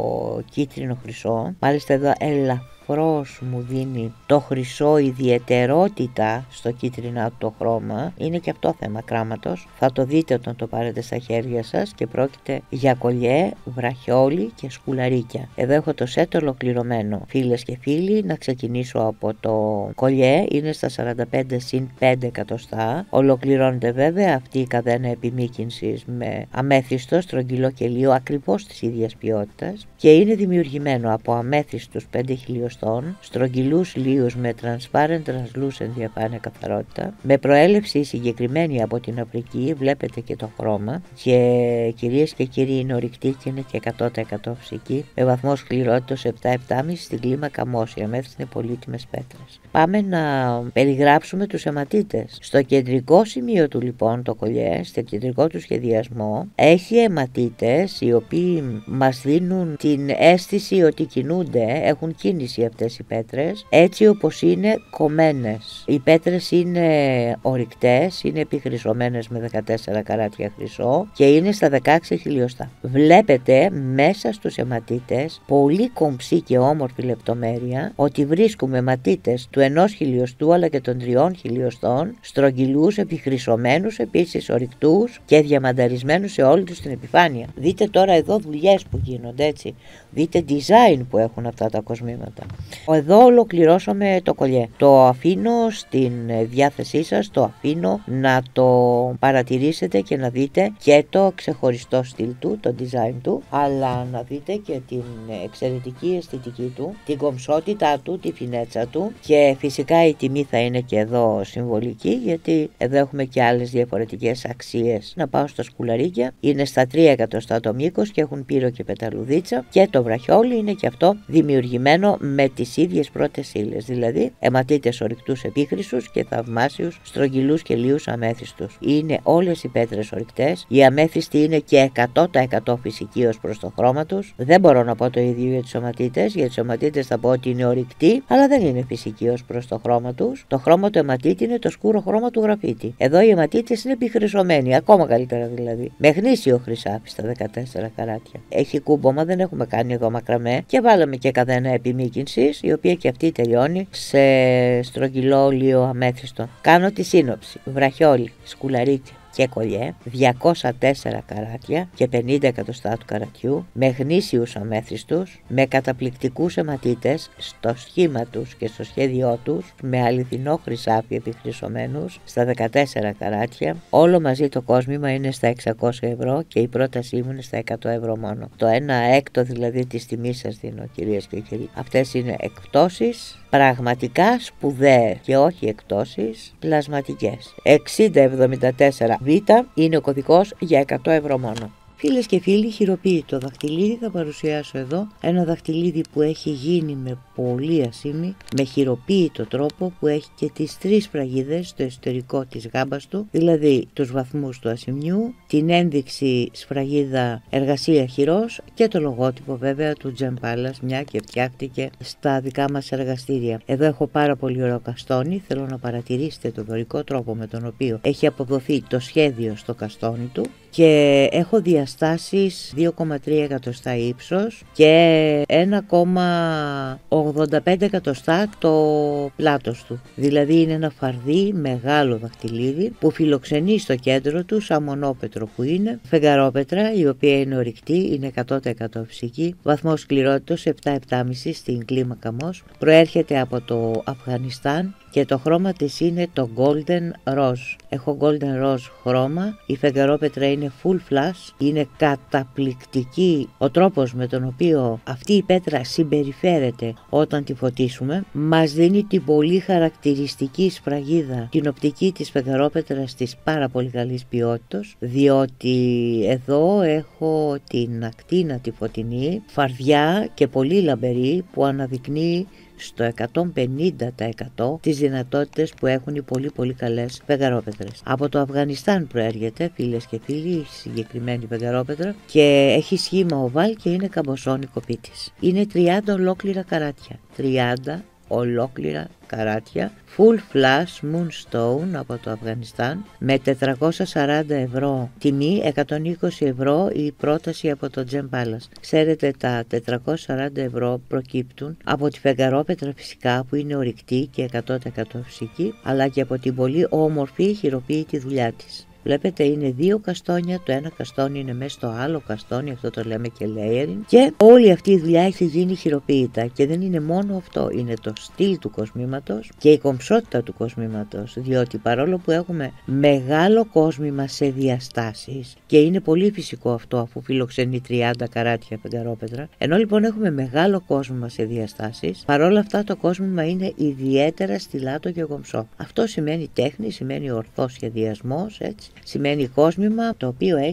κίτρινο χρυσό. Μάλιστα εδώ ελαφρώς μου δίνει το χρυσό ιδιαιτερότητα στο κίτρινά του το χρώμα. Είναι και αυτό θέμα κράματος. Θα το δείτε όταν το πάρετε στα χέρια σας, και πρόκειται για κολλιέ, βραχιόλι και σκουλαρίκια. Εδώ έχω το σετ ολοκληρωμένο. Φίλες και φίλοι, να ξεκινήσω από το κολλιέ. Είναι στα σαράντα πέντε συν πέντε εκατοστά. Ολοκληρώνεται βέβαια αυτή η καδένα επιμήκυνσης με αμέθιστο στρογγυλό κελίο ακριβώς της ίδιας ποιότητας, και είναι δημιουργημένο από αμέθιστους πέντε χιλιοστών, στρογγυλούς λίους με transparent translucent διαφάνεια καθαρότητα, με προέλευση συγκεκριμένη από την Αφρική. Βλέπετε και το χρώμα, και κυρίες και κύριοι είναι ορυκτή και είναι και εκατό τοις εκατό φυσική, με βαθμό σκληρότητας επτά επτά κόμμα πέντε στην κλίμακα Μόση. Οι αμέθιστοι είναι πολύτιμες πέτρες. Πάμε να περιγράψουμε τους αιματίτες. Στο κεντρικό σημείο του λοιπόν το κολλιέ, στο κεντρικό του σχεδιασμό, έχει αιματίτες οι οποίοι μας δίνουν την αίσθηση ότι κινούνται, έχουν κίνηση έτσι αυτές οι πέτρες, έτσι όπως είναι κομμένες. Οι πέτρες είναι ορυκτές, είναι επιχρυσωμένες με δεκατέσσερα καράτια χρυσό και είναι στα δεκαέξι χιλιοστά. Βλέπετε μέσα στους αιματίτες πολύ κομψή και όμορφη λεπτομέρεια ότι βρίσκουμε αιματίτες του ενός χιλιοστού αλλά και των τριών χιλιοστών, στρογγυλούς, επιχρυσωμένους επίσης ορυκτούς και διαμανταρισμένους σε όλη τους την επιφάνεια. Δείτε τώρα εδώ δουλειές που γίνονται, έτσι. Δείτε design που έχουν αυτά τα κοσμήματα. Εδώ ολοκληρώσαμε το κολλιέ. Το αφήνω στην διάθεσή σας, το αφήνω να το παρατηρήσετε και να δείτε και το ξεχωριστό στυλ του, το design του, αλλά να δείτε και την εξαιρετική αισθητική του, την κομψότητά του, τη φινέτσα του, και φυσικά η τιμή θα είναι και εδώ συμβολική, γιατί εδώ έχουμε και άλλες διαφορετικές αξίες. Να πάω στα σκουλαρίκια, είναι στα τρία εκατοστά το μήκος και έχουν πύρο και πεταλουδίτσα, και το βραχιόλι είναι και αυτό δημιουργημένο με τις ίδιες πρώτες ύλες, δηλαδή αιματίτες ορυκτούς επίχρυσους και θαυμάσιους στρογγυλούς και λίους αμέθιστους. Είναι όλες οι πέτρες ορυκτές, η αμέθιστη είναι και εκατό τοις εκατό φυσική ως προς το χρώμα τους. Δεν μπορώ να πω το ίδιο για τις αιματίτες, για τις αιματίτες θα πω ότι είναι ορυκτοί, αλλά δεν είναι φυσική ως προς το χρώμα τους. Το χρώμα του αιματίτη είναι το σκούρο χρώμα του γραφίτη. Εδώ οι αιματίτες είναι επιχρυσωμένοι, ακόμα καλύτερα δηλαδή, με γνήσιο χρυσάφι στα δεκατέσσερα καράτια. Έχει κούμπομα, δεν έχουμε κάνει εδώ μακραμέ, και βάλαμε και καδένα επιμήκυνσης, η οποία και αυτή τελειώνει σε στρογγυλό λίο αμέθιστο. Κάνω τη σύνοψη. Βραχιόλι, σκουλαρίκι και κολλιέ, διακόσια τέσσερα καράτια και πενήντα εκατοστά του καρατιού, με γνήσιους αμέθιστους, με καταπληκτικούς αιματίτες στο σχήμα τους και στο σχέδιό τους, με αληθινό χρυσάφι επιχρυσωμένους στα δεκατέσσερα καράτια. Όλο μαζί το κόσμημα είναι στα εξακόσια ευρώ και η πρότασή μου είναι στα εκατό ευρώ μόνο. Το ένα έκτο δηλαδή της τιμής σας δίνω, κυρίες και κύριοι. Αυτές είναι εκπτώσεις πραγματικά σπουδαίες και όχι εκπτώσεις πλασματικές. εξήντα εβδομήντα τέσσερα Β είναι ο κωδικός για εκατό ευρώ μόνο. Φίλες και φίλοι, χειροποίητο δαχτυλίδι θα παρουσιάσω εδώ. Ένα δαχτυλίδι που έχει γίνει με πολύ ασήμι, με χειροποίητο τρόπο, που έχει και τις τρεις σφραγίδες στο εσωτερικό της γάμπας του, δηλαδή τους βαθμούς του ασημιού, την ένδειξη σφραγίδα εργασία χειρός και το λογότυπο βέβαια του Gem Palace, μια και φτιάχτηκε στα δικά μας εργαστήρια. Εδώ έχω πάρα πολύ ωραίο καστόνι, θέλω να παρατηρήσετε τον δωρικό τρόπο με τον οποίο έχει αποδοθεί το σχέδιο στο καστόνι του, και έχω διαστάσεις δύο κόμμα τρία εκατοστά ύψος και ένα κόμμα ογδόντα πέντε εκατοστά το πλάτος του. Δηλαδή είναι ένα φαρδί μεγάλο δαχτυλίδι που φιλοξενεί στο κέντρο του, σαν μονόπετρο που είναι, φεγγαρόπετρα η οποία είναι ορυκτή, είναι εκατό τοις εκατό φυσική, βαθμός σκληρότητος επτά επτά κόμμα πέντε στην κλίμακα Μος, προέρχεται από το Αφγανιστάν και το χρώμα της είναι το Golden Rose. Έχω Golden Rose χρώμα, η φεγγαρόπετρα είναι full flash, είναι καταπληκτική ο τρόπος με τον οποίο αυτή η πέτρα συμπεριφέρεται όταν τη φωτίσουμε. Μας δίνει την πολύ χαρακτηριστική σφραγίδα, την οπτική της φεγγαρόπετρας της πάρα πολύ καλής ποιότητας, διότι εδώ έχω την ακτίνα τη φωτεινή, φαρδιά και πολύ λαμπερή, που αναδεικνύει στο εκατόν πενήντα τοις εκατό τις δυνατότητες που έχουν οι πολύ πολύ καλές φεγγαρόπετρες. Από το Αφγανιστάν προέρχεται, φίλες και φίλοι, η συγκεκριμένη φεγγαρόπετρα, και έχει σχήμα οβάλ και είναι καμποσόνη κοπή της. Είναι τριάντα ολόκληρα καράτια. τριάντα ολόκληρα καράτια, full flash moonstone από το Αφγανιστάν, με τετρακόσια σαράντα ευρώ τιμή, εκατόν είκοσι ευρώ η πρόταση από το Gem Palace. Ξέρετε, τα τετρακόσια σαράντα ευρώ προκύπτουν από τη φεγγαρόπετρα φυσικά, που είναι ορυκτή και εκατό τοις εκατό φυσική, αλλά και από την πολύ όμορφη χειροποίητη δουλειά της. Βλέπετε, είναι δύο καστόνια, το ένα καστόνι είναι μέσα στο άλλο καστόνι, αυτό το λέμε και layering, και όλη αυτή η δουλειά έχει γίνει χειροποίητα. Και δεν είναι μόνο αυτό, είναι το στυλ του κοσμήματος και η κομψότητα του κοσμήματος, διότι παρόλο που έχουμε μεγάλο κόσμημα σε διαστάσεις, και είναι πολύ φυσικό αυτό αφού φιλοξενεί τριάντα καράτια φεγγαρόπετρα, ενώ λοιπόν έχουμε μεγάλο κόσμημα σε διαστάσεις, παρόλα αυτά το κόσμημα είναι ιδιαίτερα στυλάτο και κομψό. Αυτό σημαίνει τέχνη, σημαίνει ορθός σχεδιασμός, έτσι. Σημαίνει κόσμημα το οποίο έχει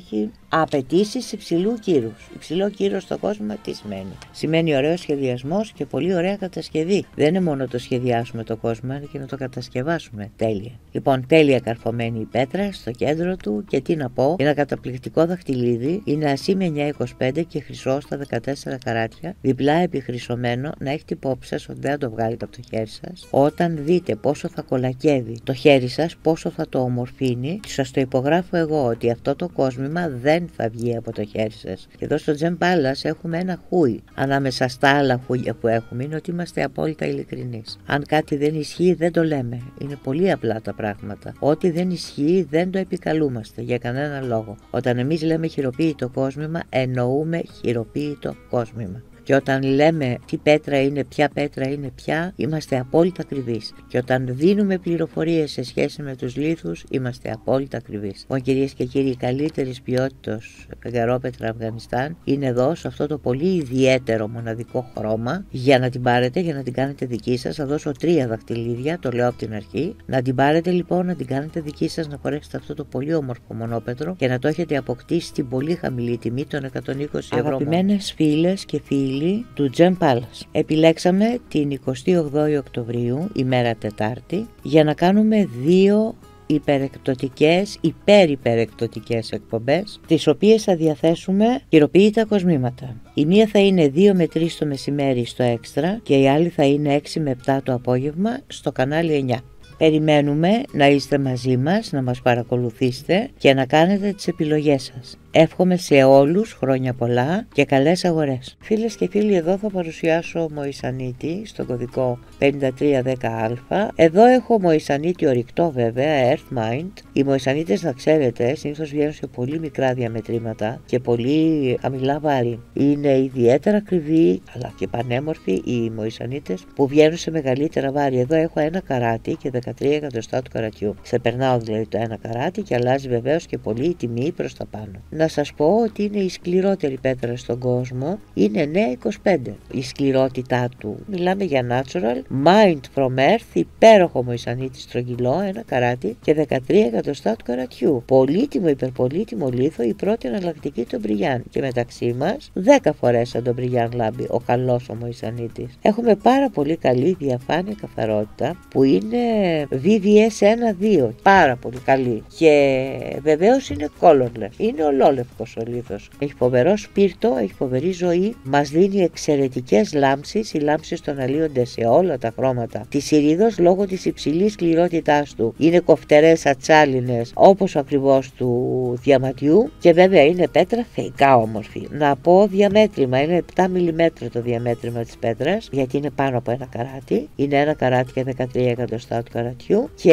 απαιτήσεις υψηλού κύρους. Υψηλό κύρος στο κόσμημα τι σημαίνει? Σημαίνει ωραίο σχεδιασμός και πολύ ωραία κατασκευή. Δεν είναι μόνο το σχεδιάσουμε το κόσμημα, είναι και να το κατασκευάσουμε τέλεια. Λοιπόν, τέλεια καρφωμένη η πέτρα στο κέντρο του και τι να πω, ένα καταπληκτικό δαχτυλίδι, είναι ασί με εννιά είκοσι πέντε και χρυσό στα δεκατέσσερα καράτια, διπλά επιχρυσωμένο, να έχετε υπόψη σας ότι δεν θα το βγάλετε από το χέρι σας. Όταν δείτε πόσο θα κολακεύει το χέρι σας, πόσο θα το ομορφύνει, σας το υπογράφω εγώ ότι αυτό το κόσμημα δεν θα βγει από το χέρι σας. Και εδώ στο Gem Palace έχουμε ένα χούι. Ανάμεσα στα άλλα χούια που έχουμε είναι ότι είμαστε απόλυτα ειλικρινείς. Αν κάτι δεν ισχύει, δεν το λέμε. Είναι πολύ απλά τα πράγματα. Ό,τι δεν ισχύει, δεν το επικαλούμαστε για κανένα λόγο. Όταν εμείς λέμε χειροποίητο κόσμημα, εννοούμε χειροποίητο κόσμημα. Και όταν λέμε τι πέτρα είναι, ποια πέτρα είναι πια, είμαστε απόλυτα ακριβείς. Και όταν δίνουμε πληροφορίες σε σχέση με τους λίθους, είμαστε απόλυτα ακριβείς. Λοιπόν, κυρίες και κύριοι, η καλύτερης ποιότητας φεγγαρόπετρα Αφγανιστάν είναι εδώ, σε αυτό το πολύ ιδιαίτερο μοναδικό χρώμα. Για να την πάρετε, για να την κάνετε δική σας, θα δώσω τρία δαχτυλίδια, το λέω από την αρχή. Να την πάρετε λοιπόν, να την κάνετε δική σας, να φορέσετε αυτό το πολύ όμορφο μονόπετρο και να το έχετε αποκτήσει στην πολύ χαμηλή τιμή των εκατόν είκοσι ευρώ. Αγαπημένες φίλες και φίλοι του Gem Palace, επιλέξαμε την εικοστή όγδοη Οκτωβρίου, ημέρα Τετάρτη, για να κάνουμε δύο υπερεκπτωτικές, υπερυπερεκπτωτικές εκπομπές, τις οποίες θα διαθέσουμε χειροποίητα κοσμήματα. Η μία θα είναι δύο με τρεις το μεσημέρι στο Έξτρα και η άλλη θα είναι έξι με επτά το απόγευμα στο κανάλι εννιά. Περιμένουμε να είστε μαζί μας, να μας παρακολουθήσετε και να κάνετε τις επιλογές σας. Εύχομαι σε όλους χρόνια πολλά και καλές αγορές. Φίλες και φίλοι, εδώ θα παρουσιάσω μοϊσανίτη στον κωδικό πέντε τρία δέκα α. Εδώ έχω μοϊσανίτη ορυκτό βέβαια, Earth Mind. Οι μοϊσανίτες, να ξέρετε, συνήθως βγαίνουν σε πολύ μικρά διαμετρήματα και πολύ χαμηλά βάρη. Είναι ιδιαίτερα ακριβοί αλλά και πανέμορφοι οι μοϊσανίτες που βγαίνουν σε μεγαλύτερα βάρη. Εδώ έχω ένα καράτι και δεκατρία εκατοστά του καρατιού. Ξεπερνάω δηλαδή το ένα καράτι και αλλάζει βεβαίως και πολύ η τιμή προς τα πάνω. Να σας πω ότι είναι η σκληρότερη πέτρα στον κόσμο, είναι εννιά είκοσι πέντε η σκληρότητά του. Μιλάμε για natural, mind from earth, υπέροχο μοϊσανίτη στρογγυλό, ένα καράτι και δεκατρία εκατοστά του καρατιού. Πολύτιμο, υπερπολίτιμο λίθο, η πρώτη εναλλακτική των Brilliant. Και μεταξύ μας δέκα φορές σαν τον Brilliant λάμπει ο καλός ο μοϊσανίτης. Έχουμε πάρα πολύ καλή διαφάνεια καθαρότητα που είναι βι βι ες ένα δύο, πάρα πολύ καλή. Και βεβαίως είναι colorless, είναι ολόλευκος ο λίθος. Έχει φοβερό σπίρτο, έχει φοβερή ζωή, μας δίνει εξαιρετικές λάμψεις. Οι λάμψεις τον αλύονται σε όλα τα χρώματα της ηρίδος λόγω της υψηλής σκληρότητάς του. Είναι κοφτερές, ατσάλινες, όπως ακριβώς του διαματιού και βέβαια είναι πέτρα θεϊκά όμορφη. Να πω διαμέτρημα, είναι επτά μιλιμέτρα το διαμέτρημα της πέτρας, γιατί είναι πάνω από ένα καράτι. Είναι ένα καράτι και δεκατρία εκατοστά του καρατιού και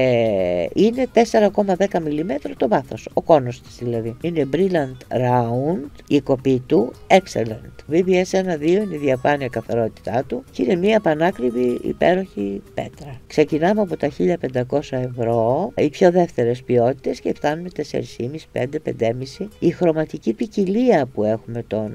είναι τέσσερα κόμμα δέκα μιλιμέτρα το βάθος, ο κόνος της δηλαδή. Είναι Brilliant Round, η κοπή του excellent. βι βι ες ένα δύο είναι η διαφάνεια καθαρότητά του και είναι μια πανάκριβη υπέροχη πέτρα. Ξεκινάμε από τα χίλια πεντακόσια ευρώ, οι πιο δεύτερες ποιότητες, και φτάνουμε τέσσερα κόμμα πέντε, πέντε, πέντε κόμμα πέντε. Η χρωματική ποικιλία που έχουμε τον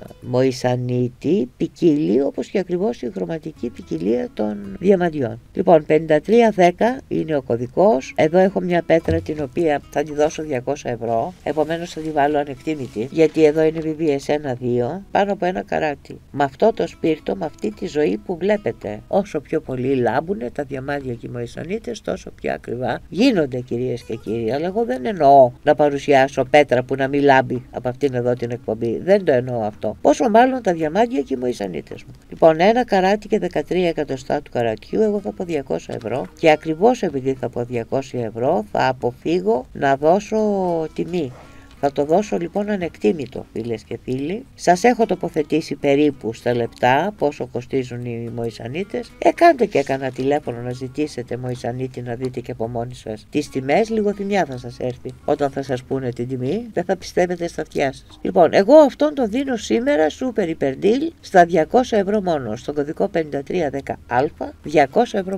μοϊσανίτη ποικίλει όπως και ακριβώς η χρωματική ποικιλία των διαμαντιών. Λοιπόν, πενήντα τρία δέκα είναι ο κωδικός. Εδώ έχω μια πέτρα την οποία θα τη δώσω διακόσια ευρώ, επομένως θα τη βάλω ανεκτήμητη, γιατί εδώ είναι βι βι ες ένα δύο, πάνω από ένα καράτι. Με αυτό το σπίρτο, με αυτή τη ζωή που βλέπετε, όσο πιο πολύ λάμπουνε τα διαμάντια και οι μοϊσανίτες, τόσο πιο ακριβά γίνονται, κυρίες και κύριοι. Αλλά εγώ δεν εννοώ να παρουσιάσω πέτρα που να μην λάμπει από αυτήν εδώ την εκπομπή. Δεν το εννοώ αυτό. Πόσο μάλλον τα διαμάντια και οι μοϊσανίτες μου. Λοιπόν, ένα καράτι και δεκατρία εκατοστά του καρατιού, εγώ θα πω διακόσια ευρώ, και ακριβώς επειδή θα πω διακόσια ευρώ, θα αποφύγω να δώσω τιμή. Θα το δώσω λοιπόν ανεκτήμητο, φίλες και φίλοι. Σας έχω τοποθετήσει περίπου στα λεπτά πόσο κοστίζουν οι μοϊσανίτες. Ε, κάντε και κανένα τηλέφωνο να ζητήσετε μοϊσανίτη να δείτε και από μόνοι σας τις τιμές. Λιγοθυμιά θα σας έρθει όταν θα σας πούνε την τιμή. Δεν θα πιστεύετε στα αυτιά σας. Λοιπόν, εγώ αυτόν τον δίνω σήμερα super hyper deal στα διακόσια ευρώ μόνο. Στον κωδικό πενήντα τρία δέκα α, διακόσια ευρώ μόνο.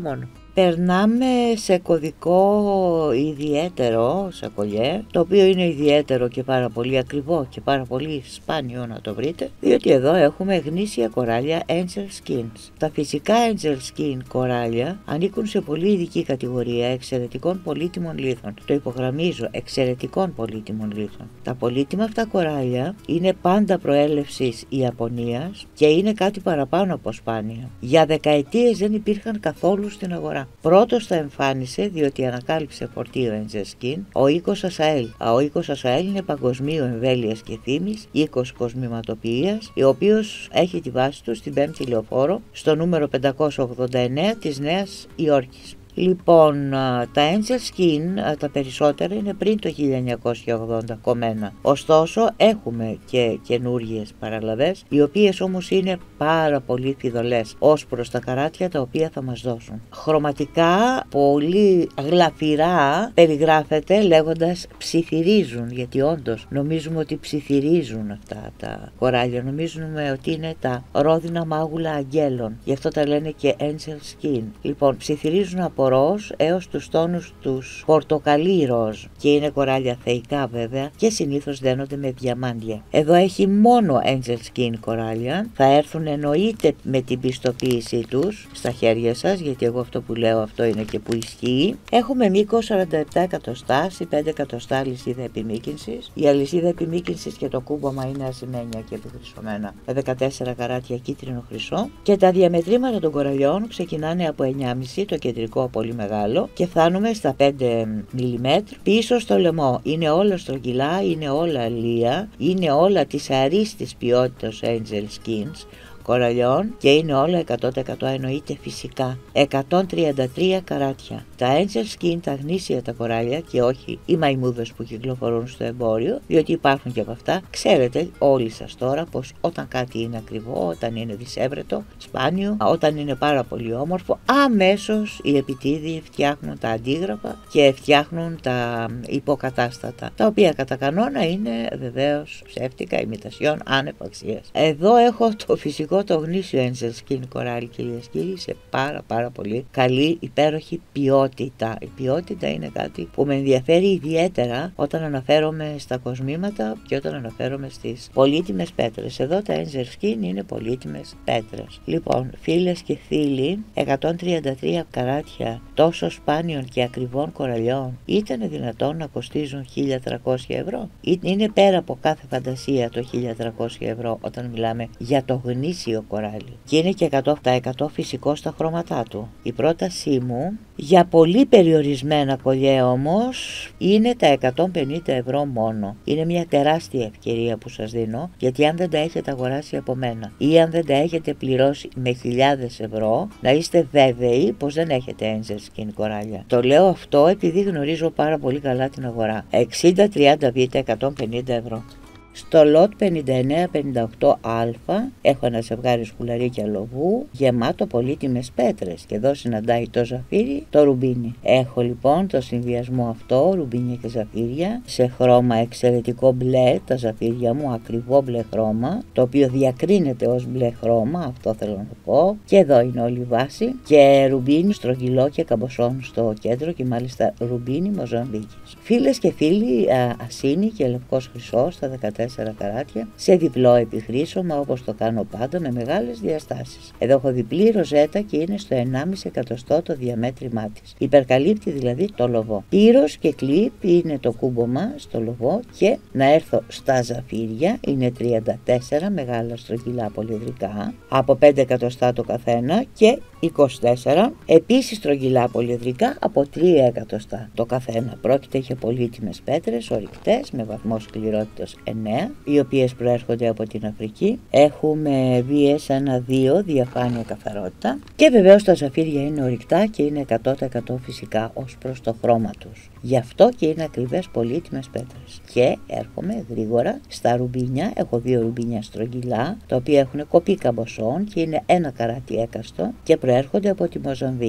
Περνάμε σε κωδικό ιδιαίτερο, σε κολλιέ, το οποίο είναι ιδιαίτερο και πάρα πολύ ακριβό και πάρα πολύ σπάνιο να το βρείτε, διότι εδώ έχουμε γνήσια κοράλια Angel Skins. Τα φυσικά Angel Skin κοράλια ανήκουν σε πολύ ειδική κατηγορία εξαιρετικών πολύτιμων λίθων. Το υπογραμμίζω, εξαιρετικών πολύτιμων λίθων. Τα πολύτιμα αυτά κοράλια είναι πάντα προέλευσης Ιαπωνίας και είναι κάτι παραπάνω από σπάνια. Για δεκαετίες δεν υπήρχαν καθόλου στην αγορά. Πρώτος τα εμφάνισε, διότι ανακάλυψε φορτίο Angel Skin, ο οίκος Ασαέλ. Ο οίκος Ασαέλ είναι παγκοσμίου εμβέλειας και θύμης, οίκος κοσμηματοποιίας, ο οποίος έχει τη βάση του στην πέμπτη λεωφόρο, στο νούμερο πεντακόσια ογδόντα εννέα της Νέας Υόρκης. Λοιπόν, τα Angel Skin, τα περισσότερα είναι πριν το χίλια εννιακόσια ογδόντα κομμένα. Ωστόσο, έχουμε και καινούριες παραλαβές, οι οποίες όμως είναι πάρα πολύ φιδωλές ως προς τα καράτια τα οποία θα μας δώσουν. Χρωματικά, πολύ γλαφυρά περιγράφεται λέγοντας ψιθυρίζουν, γιατί όντως νομίζουμε ότι ψιθυρίζουν αυτά τα κοράλια. Νομίζουμε ότι είναι τα ρόδινα μάγουλα αγγέλων. Γι' αυτό τα λένε και Angel Skin. Λοιπόν, ψιθυρίζουν από ροζ έως τους τόνους τους πορτοκαλί ροζ και είναι κοράλια θεϊκά βέβαια και συνήθως δένονται με διαμάντια. Εδώ έχει μόνο Angel Skin κοράλια, θα έρθουν εννοείται με την πιστοποίησή τους στα χέρια σας, γιατί εγώ αυτό που λέω αυτό είναι και που ισχύει. Έχουμε μήκος σαράντα επτά εκατοστά ή πέντε εκατοστά αλυσίδα επιμήκυνσης. Η αλυσίδα επιμήκυνσης και το κούμπομα είναι ασημένια και επιχρυσωμένα με δεκατέσσερα καράτια κίτρινο χρυσό και τα διαμετρήματα των κοραλιών ξεκινάνε από εννιά κόμμα πέντε το κεντρικό πολύ μεγάλο και φτάνουμε στα πέντε μιλιμέτρα πίσω στο λαιμό. Είναι όλα στρογγυλά, είναι όλα λία, είναι όλα της αρίστης ποιότητας Angel Skins κοραλιών και είναι όλα εκατό τοις εκατό εννοείται φυσικά. εκατόν τριάντα τρία καράτια. Τα Angel Skin, τα γνήσια τα κοράλια και όχι οι μαϊμούδες που κυκλοφορούν στο εμπόριο, διότι υπάρχουν και από αυτά. Ξέρετε όλοι σας τώρα πως όταν κάτι είναι ακριβό, όταν είναι δισεύρετο, σπάνιο, όταν είναι πάρα πολύ όμορφο, αμέσως οι επιτίδιοι φτιάχνουν τα αντίγραφα και φτιάχνουν τα υποκατάστατα, τα οποία κατά κανόνα είναι βεβαίως ψεύτικα, ημιτασιόν, άνευ αξίας. Εδώ έχω το φυσικό το γνήσιο Angel Skin κοράλι, κυρίες και κύριοι, σε πάρα πάρα πολύ καλή υπέροχη ποιότητα. Η ποιότητα είναι κάτι που με ενδιαφέρει ιδιαίτερα όταν αναφέρομαι στα κοσμήματα και όταν αναφέρομαι στις πολύτιμες πέτρες. Εδώ τα Angel Skin είναι πολύτιμες πέτρες. Λοιπόν, φίλες και φίλοι, εκατόν τριάντα τρία καράτια τόσο σπάνιων και ακριβών κοραλιών ήταν δυνατόν να κοστίζουν χίλια τριακόσια ευρώ? Είναι πέρα από κάθε φαντασία το χίλια τριακόσια ευρώ όταν μιλάμε για το γνήσιο κοράλι. Και είναι και εκατό τοις εκατό φυσικό στα χρώματά του. Η πρότασή μου για πολύ περιορισμένα κολλιέ όμως είναι τα εκατόν πενήντα ευρώ μόνο. Είναι μια τεράστια ευκαιρία που σας δίνω, γιατί αν δεν τα έχετε αγοράσει από μένα ή αν δεν τα έχετε πληρώσει με χιλιάδες ευρώ, να είστε βέβαιοι πως δεν έχετε Angel Skin κοράλια. Το λέω αυτό επειδή γνωρίζω πάρα πολύ καλά την αγορά. εξήντα τριάντα β εκατόν πενήντα ευρώ. Στο λότ πενήντα εννέα πενήντα οκτώ α έχω ένα ζευγάρι σκουλαρίκια λοβού γεμάτο πολύτιμες πέτρες και εδώ συναντάει το ζαφύρι, το ρουμπίνι. Έχω λοιπόν το συνδυασμό αυτό, ρουμπίνια και ζαφύρια, σε χρώμα εξαιρετικό μπλε, τα ζαφύρια μου ακριβό μπλε χρώμα, το οποίο διακρίνεται ως μπλε χρώμα, αυτό θέλω να το πω. Και εδώ είναι όλη η βάση και ρουμπίνι στρογγυλό και καμποσόν στο κέντρο και μάλιστα ρουμπίνι Μοζαμβίκης. Φίλες και φίλοι, α, ασίνη και λευκός χρυσός στα δεκατέσσερα καράτια σε διπλό επιχρήσωμα όπως το κάνω πάντα με μεγάλες διαστάσεις. Εδώ έχω διπλή ροζέτα και είναι στο ενάμιση εκατοστό το διαμέτρημά της. Υπερκαλύπτει δηλαδή το λοβό. Πύρος και κλίπ είναι το κούμπομα στο λοβό και να έρθω στα ζαφύρια, είναι τριάντα τέσσερα μεγάλα στρογγυλά πολυεδρικά από πέντε εκατοστά το καθένα και είκοσι τέσσερα επίσης στρογγυλά πολυεδρικά από τρία εκατοστά το καθένα. Πρόκειται για πολύτιμες πέτρες ορυκτές με βαθμό σκληρότητας εννέα, οι οποίες προέρχονται από την Αφρική. Έχουμε βι ες ένα δύο διαφάνεια καθαρότητα και βεβαίως τα ζαφύρια είναι ορυκτά και είναι εκατό τοις εκατό φυσικά ως προς το χρώμα τους. Γι' αυτό και είναι ακριβές πολύτιμες πέτρες. Και έρχομαι γρήγορα στα ρουμπίνια. Έχω δύο ρουμπίνια στρογγυλά, τα οποία έχουν κοπή καμποσόν και είναι ένα καράτι έκαστο και προέρχονται από τη Μοζαμβίκη.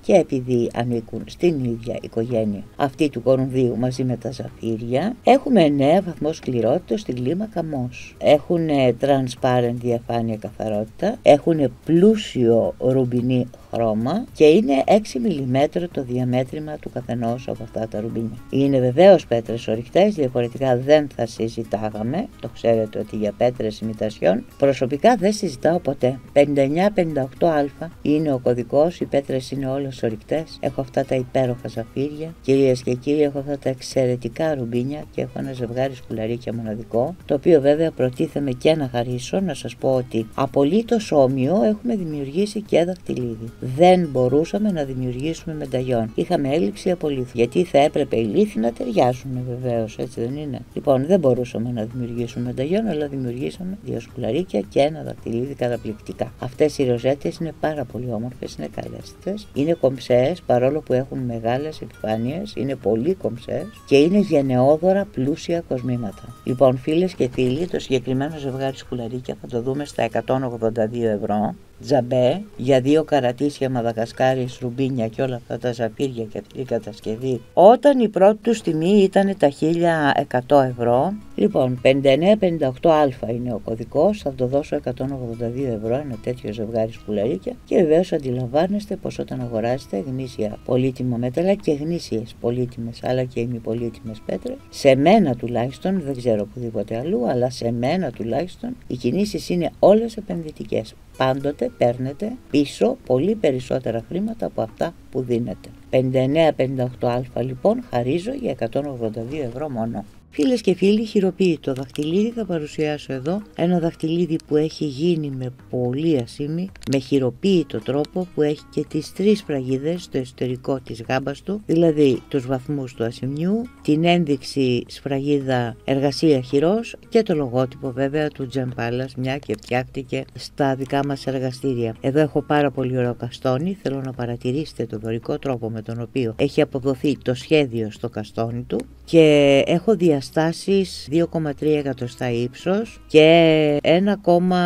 και επειδή ανήκουν στην ίδια οικογένεια αυτή του κορουνδίου μαζί με τα ζαφύρια. Έχουμε εννέα βαθμό σκληρότητα στην κλίμακα Mohs. Έχουν transparent διαφάνεια καθαρότητα, έχουν πλούσιο ρουμπινί χρώμα και είναι έξι μιλιμέτρα το διαμέτρημα του καθενός από αυτά τα ρουμπίνια. Είναι βεβαίως πέτρες ορυκτές, διαφορετικά δεν θα συζητάγαμε. Το ξέρετε ότι για πέτρες ημιτασιών προσωπικά δεν συζητάω ποτέ. πενήντα εννιά πενήντα οκτώ α είναι ο κωδικός, οι πέτρες είναι όλες ορυκτές. Έχω αυτά τα υπέροχα ζαφύρια. Κυρίες και κύριοι, έχω αυτά τα εξαιρετικά ρουμπίνια και έχω ένα ζευγάρι σκουλαρίκια μοναδικό, το οποίο βέβαια προτίθεμαι και να χαρίσω. Να σας πω ότι απολύτως όμοιο έχουμε δημιουργήσει και δαχτυλίδι. Δεν μπορούσαμε να δημιουργήσουμε μενταγιόν. Είχαμε έλλειψη απολύθου. Γιατί θα έπρεπε οι λίθοι να ταιριάζουν, βεβαίως, έτσι δεν είναι? Λοιπόν, δεν μπορούσαμε να δημιουργήσουμε μενταγιόν, αλλά δημιουργήσαμε δύο σκουλαρίκια και ένα δαχτυλίδι καταπληκτικά. Αυτές οι ροζέτες είναι πάρα πολύ όμορφες, είναι καλέστες, είναι κομψές παρόλο που έχουν μεγάλες επιφάνειες, είναι πολύ κομψές και είναι γενναιόδωρα πλούσια κοσμήματα. Λοιπόν, φίλες και φίλοι, το συγκεκριμένο ζευγάρι σκουλαρίκια θα το δούμε στα εκατόν ογδόντα δύο ευρώ. Τζαμπέ για δύο καρατήσια μαδαγασκάρις, ρουμπίνια και όλα αυτά τα ζαφύρια και την κατασκευή, όταν η πρώτη του τιμή ήταν τα χίλια εκατό ευρώ. Λοιπόν, πενήντα εννιά πενήντα οκτώ α είναι ο κωδικός, θα το δώσω εκατόν ογδόντα δύο ευρώ ένα τέτοιο ζευγάρι σκουλαρίκια. Και βεβαίως αντιλαμβάνεστε πως όταν αγοράσετε γνήσια πολύτιμα μέταλλα και γνήσιες πολύτιμες αλλά και ημιπολίτιμες πέτρες, σε μένα τουλάχιστον, δεν ξέρω οπουδήποτε αλλού, αλλά σε μένα τουλάχιστον οι κινήσεις είναι όλες επενδυτικές. Πάντοτε παίρνετε πίσω πολύ περισσότερα χρήματα από αυτά που δίνετε. πενήντα εννιά πενήντα οκτώ α λοιπόν χαρίζω για εκατόν ογδόντα δύο ευρώ μόνο. Φίλες και φίλοι, χειροποίητο δαχτυλίδι θα παρουσιάσω εδώ. Ένα δαχτυλίδι που έχει γίνει με πολύ ασήμι, με χειροποίητο τρόπο, που έχει και τις τρεις σφραγίδες στο εσωτερικό της γάμπας του, δηλαδή τους βαθμούς του ασημιού, την ένδειξη σφραγίδα εργασία χειρός και το λογότυπο βέβαια του Gem Palace, μια και φτιάχτηκε στα δικά μας εργαστήρια. Εδώ έχω πάρα πολύ ωραίο καστόνι, θέλω να παρατηρήσετε τον δωρικό τρόπο με τον οποίο έχει αποδοθεί το σχέδιο στο καστόνι του, και έχω διαστάσεις δύο κόμμα τρία εκατοστά ύψος και ένα κόμμα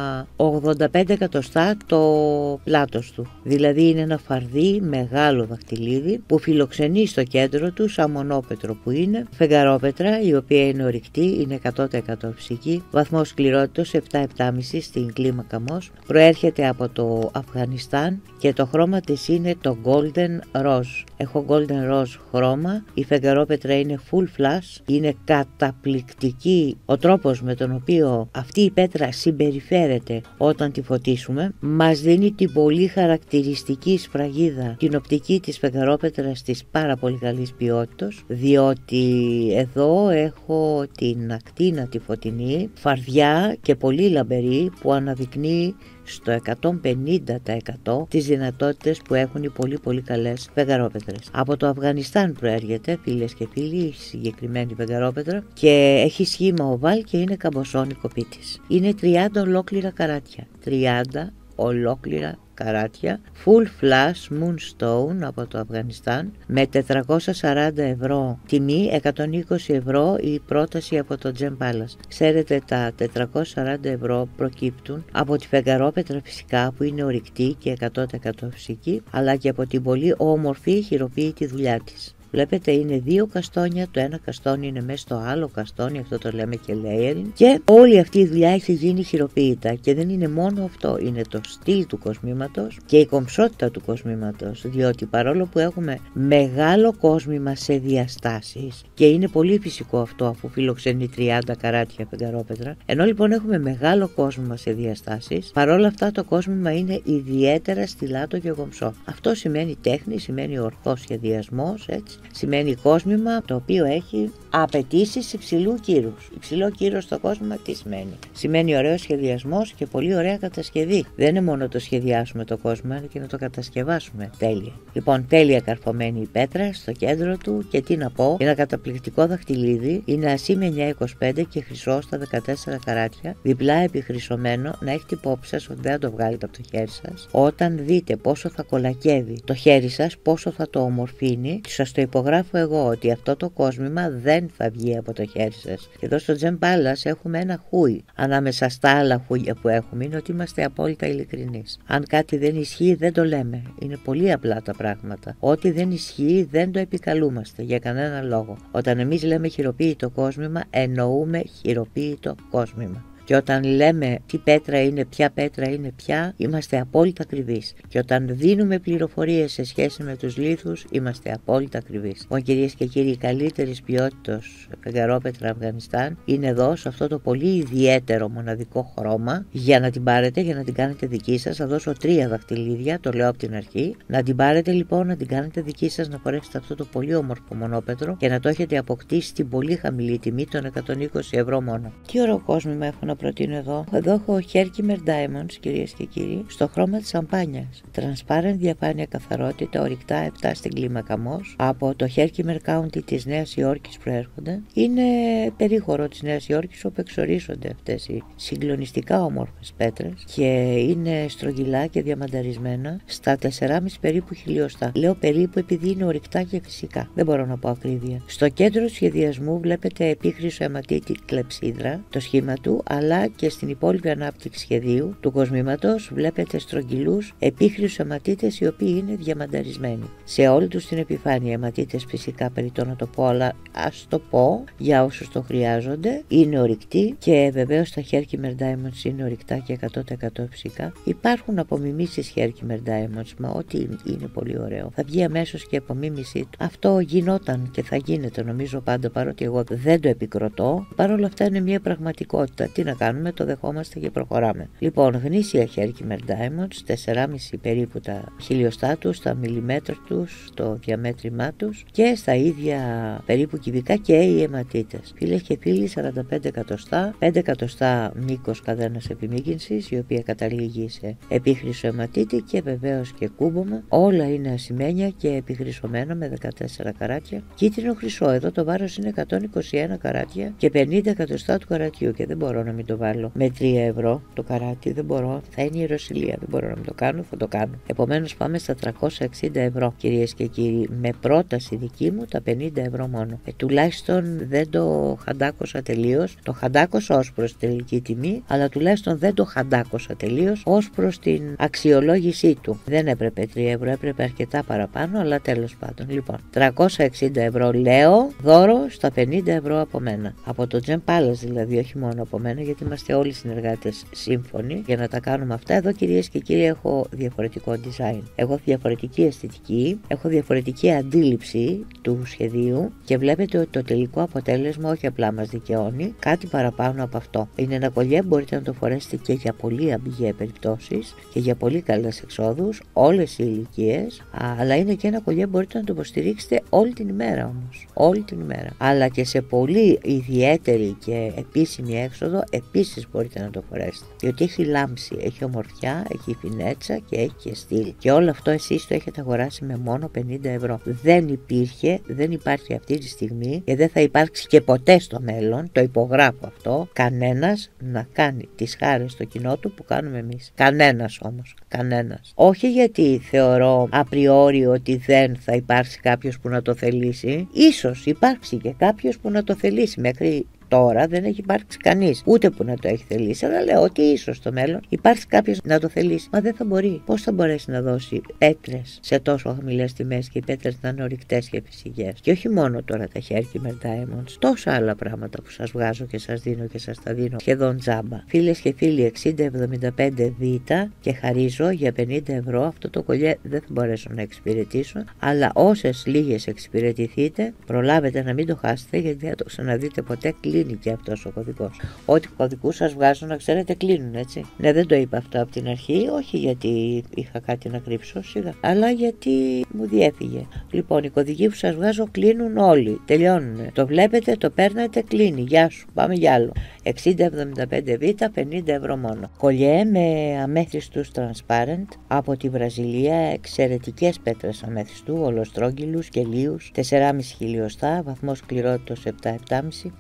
ογδόντα πέντε εκατοστά το πλάτος του. Δηλαδή είναι ένα φαρδί μεγάλο δαχτυλίδι που φιλοξενεί στο κέντρο του, σαν μονόπετρο που είναι, φεγγαρόπετρα η οποία είναι ορυκτή, είναι εκατό τοις εκατό φυσική, βαθμό σκληρότητας επτά επτά κόμμα πέντε στην κλίμακα Mohs, προέρχεται από το Αφγανιστάν και το χρώμα της είναι το Golden Rose. Έχω Golden Rose χρώμα, η φεγγαρόπετρα είναι full flash, είναι καταπληκτική ο τρόπος με τον οποίο αυτή η πέτρα συμπεριφέρεται όταν τη φωτίσουμε. Μας δίνει την πολύ χαρακτηριστική σφραγίδα, την οπτική της φεγγαρόπετρας της πάρα πολύ καλής ποιότητας, διότι εδώ έχω την ακτίνα τη φωτεινή, φαρδιά και πολύ λαμπερή, που αναδεικνύει στο εκατόν πενήντα τοις εκατό τις δυνατότητες που έχουν οι πολύ πολύ καλές φεγγαρόπετρες. Από το Αφγανιστάν προέρχεται, φίλες και φίλοι, η συγκεκριμένη φεγγαρόπετρα, και έχει σχήμα οβάλ και είναι καμποσόνη κοπή της. Είναι τριάντα ολόκληρα καράτια, τριάντα ολόκληρα καράτια, full flash moonstone από το Αφγανιστάν, με τετρακόσια σαράντα ευρώ τιμή, εκατόν είκοσι ευρώ η πρόταση από το Gem Palace. Ξέρετε, τα τετρακόσια σαράντα ευρώ προκύπτουν από τη φεγγαρόπετρα φυσικά, που είναι ορυκτή και εκατό τοις εκατό φυσική, αλλά και από την πολύ όμορφη χειροποίητη δουλειά της. Βλέπετε, είναι δύο καστόνια, το ένα καστόνι είναι μέσα στο άλλο καστόνι, αυτό το λέμε και layering, και όλη αυτή η δουλειά έχει γίνει χειροποίητα. Και δεν είναι μόνο αυτό, είναι το στυλ του κοσμήματος και η κομψότητα του κοσμήματος, διότι παρόλο που έχουμε μεγάλο κόσμημα σε διαστάσεις, και είναι πολύ φυσικό αυτό αφού φιλοξενεί τριάντα καράτια φεγγαρόπετρα, ενώ λοιπόν έχουμε μεγάλο κόσμημα σε διαστάσεις, παρόλα αυτά το κόσμημα είναι ιδιαίτερα στυλάτο και κομψό. Αυτό σημαίνει τέχνη, σημαίνει ορθός σχεδιασμός, έτσι. Σημαίνει κόσμημα το οποίο έχει απαιτήσεις υψηλού κύρους. Υψηλό κύρος στο κόσμημα τι σημαίνει? Σημαίνει ωραίο σχεδιασμός και πολύ ωραία κατασκευή. Δεν είναι μόνο το σχεδιάσουμε το κόσμημα, είναι και να το κατασκευάσουμε τέλεια. Λοιπόν, τέλεια καρφωμένη η πέτρα στο κέντρο του, και τι να πω, ένα καταπληκτικό δαχτυλίδι, είναι ασήμι εννιά είκοσι πέντε και χρυσό στα δεκατέσσερα καράτια, διπλά επιχρυσωμένο. Να έχετε υπόψη σας ότι δεν θα το βγάλετε από το χέρι σας. Όταν δείτε πόσο θα κολακεύει το χέρι σας, πόσο θα το ομορφύνει, σας το υπογράφω εγώ ότι αυτό το κόσμημα δεν δεν θα βγει από το χέρι σας. Και εδώ στο Gem Palace έχουμε ένα χούι. Ανάμεσα στα άλλα χούια που έχουμε είναι ότι είμαστε απόλυτα ειλικρινείς. Αν κάτι δεν ισχύει, δεν το λέμε. Είναι πολύ απλά τα πράγματα. Ό,τι δεν ισχύει, δεν το επικαλούμαστε για κανένα λόγο. Όταν εμείς λέμε χειροποίητο κόσμημα, εννοούμε χειροποίητο κόσμημα. Και όταν λέμε τι πέτρα είναι, ποια πέτρα είναι πια, είμαστε απόλυτα ακριβείς. Και όταν δίνουμε πληροφορίες σε σχέση με τους λίθους, είμαστε απόλυτα ακριβείς. Λοιπόν, κυρίες και κύριοι, η καλύτερης ποιότητας φεγγαρόπετρα Αφγανιστάν είναι εδώ, σε αυτό το πολύ ιδιαίτερο μοναδικό χρώμα. Για να την πάρετε, για να την κάνετε δική σας, θα δώσω τρία δαχτυλίδια, το λέω από την αρχή. Να την πάρετε λοιπόν, να την κάνετε δική σας, να φορέσετε αυτό το πολύ όμορφο μονόπετρο και να το έχετε αποκτήσει στην πολύ χαμηλή τιμή των εκατόν είκοσι ευρώ μόνο. Τι ωραίο κόσμημα έχω να προτείνω εδώ. Εδώ έχω Herkimer Diamonds, κυρίες και κύριοι, στο χρώμα της σαμπάνιας. Transparent, διαφάνεια, καθαρότητα, ορυκτά επτά στην κλίμακα Mohs. Από το Herkimer County της Νέας Υόρκης προέρχονται. Είναι περίχωρο της Νέας Υόρκης όπου εξορίσσονται αυτές οι συγκλονιστικά όμορφες πέτρες και είναι στρογγυλά και διαμανταρισμένα στα τέσσερα κόμμα πέντε περίπου χιλιοστά. Λέω περίπου επειδή είναι ορυκτά και φυσικά. Δεν μπορώ να πω ακρίβεια. Στο κέντρο του σχεδιασμού βλέπετε επίχρυσο αιματίτη κλεψίδρα, το σχήμα του, αλλά και στην υπόλοιπη ανάπτυξη σχεδίου του κοσμήματος βλέπετε στρογγυλούς επίχρυσους αιματίτες οι οποίοι είναι διαμανταρισμένοι. Σε όλη τους την επιφάνεια αιματίτες φυσικά περιττό να το πω, αλλά ας το πω για όσους το χρειάζονται. Είναι ορυκτοί και βεβαίως τα Herkimer Diamonds είναι ορυκτά και εκατό τοις εκατό φυσικά. Υπάρχουν απομιμήσεις Herkimer Diamonds, μα ό,τι είναι πολύ ωραίο. Θα βγει αμέσως και η απομίμησή του. Αυτό γινόταν και θα γίνεται νομίζω πάντα, παρότι εγώ δεν το επικροτώ. Παρ' όλα αυτά είναι μια πραγματικότητα. Τι να κάνουμε, το δεχόμαστε και προχωράμε. Λοιπόν, γνήσια Herkimer Diamonds, τέσσερα κόμμα πέντε περίπου τα χιλιοστά τους, τα μιλιμέτρα τους, το διαμέτρημά τους και στα ίδια περίπου κυβικά και οι αιματίτες. Φίλες και φίλοι, σαράντα πέντε εκατοστά, πέντε εκατοστά μήκος καδένας επιμήκυνσης, η οποία καταλήγει σε επίχρυσο αιματίτη και βεβαίως και κούμπομα. Όλα είναι ασημένια και επιχρυσωμένα με δεκατέσσερα καράτια. Κίτρινο χρυσό, εδώ το βάρος είναι εκατόν είκοσι ένα καράτια και πενήντα εκατοστά του καρατιού και δεν μπορώ να μην το βάλω με τρία ευρώ το καράτι, δεν μπορώ, θα είναι η Ρωσιλία, δεν μπορώ να μην το κάνω, θα το κάνω. Επομένως πάμε στα τριακόσια εξήντα ευρώ, κυρίες και κύριοι, με πρόταση δική μου τα πενήντα ευρώ μόνο. Ε, τουλάχιστον δεν το χαντάκωσα τελείως, το χαντάκωσα ως προς την τελική τιμή, αλλά τουλάχιστον δεν το χαντάκωσα τελείως ως προς την αξιολόγησή του. Δεν έπρεπε τρία ευρώ, έπρεπε αρκετά παραπάνω, αλλά τέλος πάντων. Λοιπόν, τριακόσια εξήντα ευρώ λέω, δώρο στα πενήντα ευρώ από μένα. Από το Gem Palace δηλαδή, όχι μόνο από μένα, γιατί είμαστε όλοι συνεργάτες σύμφωνοι για να τα κάνουμε αυτά. Εδώ, κυρίες και κύριοι, έχω διαφορετικό design. Έχω διαφορετική αισθητική, έχω διαφορετική αντίληψη του σχεδίου και βλέπετε ότι το τελικό αποτέλεσμα όχι απλά μας δικαιώνει, κάτι παραπάνω από αυτό. Είναι ένα κολλιέ, μπορείτε να το φορέσετε και για πολύ αμπιγέ περιπτώσεις και για πολύ καλές εξόδους, όλες οι ηλικίες, αλλά είναι και ένα κολλιέ μπορείτε να το υποστηρίξετε όλη την ημέρα όμως. Όλη την ημέρα. Αλλά και σε πολύ ιδιαίτερη και επίσημη έξοδο επίσης μπορείτε να το φορέσετε. Διότι έχει λάμψη, έχει ομορφιά, έχει φινέτσα και έχει και στυλ. Και όλο αυτό εσείς το έχετε αγοράσει με μόνο πενήντα ευρώ. Δεν υπήρχε, δεν υπάρχει αυτή τη στιγμή και δεν θα υπάρξει και ποτέ στο μέλλον, το υπογράφω αυτό, κανένας να κάνει τις χάρες στο κοινό του που κάνουμε εμείς. Κανένας όμως. Κανένας. Όχι γιατί θεωρώ απριόρι ότι δεν θα υπάρξει κάποιος που να το θελήσει. Ίσως υπάρξει και κάποιος που να το θελήσει. Μέχρι τώρα δεν έχει υπάρξει κανείς ούτε που να το έχει θελήσει, αλλά λέω ότι ίσως στο μέλλον υπάρξει κάποιος να το θελήσει. Μα δεν θα μπορεί. Πώς θα μπορέσει να δώσει πέτρες σε τόσο χαμηλές τιμές και οι πέτρες να είναι ορυκτές και φυσικές? Και όχι μόνο τώρα τα Herkimer Diamonds, τόσα άλλα πράγματα που σας βγάζω και σας δίνω και σας τα δίνω σχεδόν τζάμπα. Φίλες και φίλοι, εξήντα εβδομήντα πέντε β και χαρίζω για πενήντα ευρώ. Αυτό το κολλιέ δεν θα μπορέσω να εξυπηρετήσω, αλλά όσες λίγες εξυπηρετηθείτε, προλάβετε να μην το χάσετε, γιατί θα το ξαναδείτε ποτέ. Κλείνει και αυτός ο κωδικός. Ό,τι κωδικούς σας βγάζω, να ξέρετε, κλείνουν, έτσι. Ναι, δεν το είπα αυτό από την αρχή, όχι γιατί είχα κάτι να κρύψω, σιγά, αλλά γιατί μου διέφυγε. Λοιπόν, οι κωδικοί που σας βγάζω κλείνουν όλοι, τελειώνουν. Το βλέπετε, το παίρνετε, κλείνει. Γεια σου, πάμε για άλλο. εξήντα εβδομήντα πέντε β, πενήντα ευρώ μόνο. Κολλιέ με αμέθιστους transparent από τη Βραζιλία, εξαιρετικές πέτρες αμέθιστου, ολοστρόγγυλους και λίους, τέσσερα κόμμα πέντε χιλιοστά, βαθμός σκληρότητας επτά επτά κόμμα πέντε, αλλά και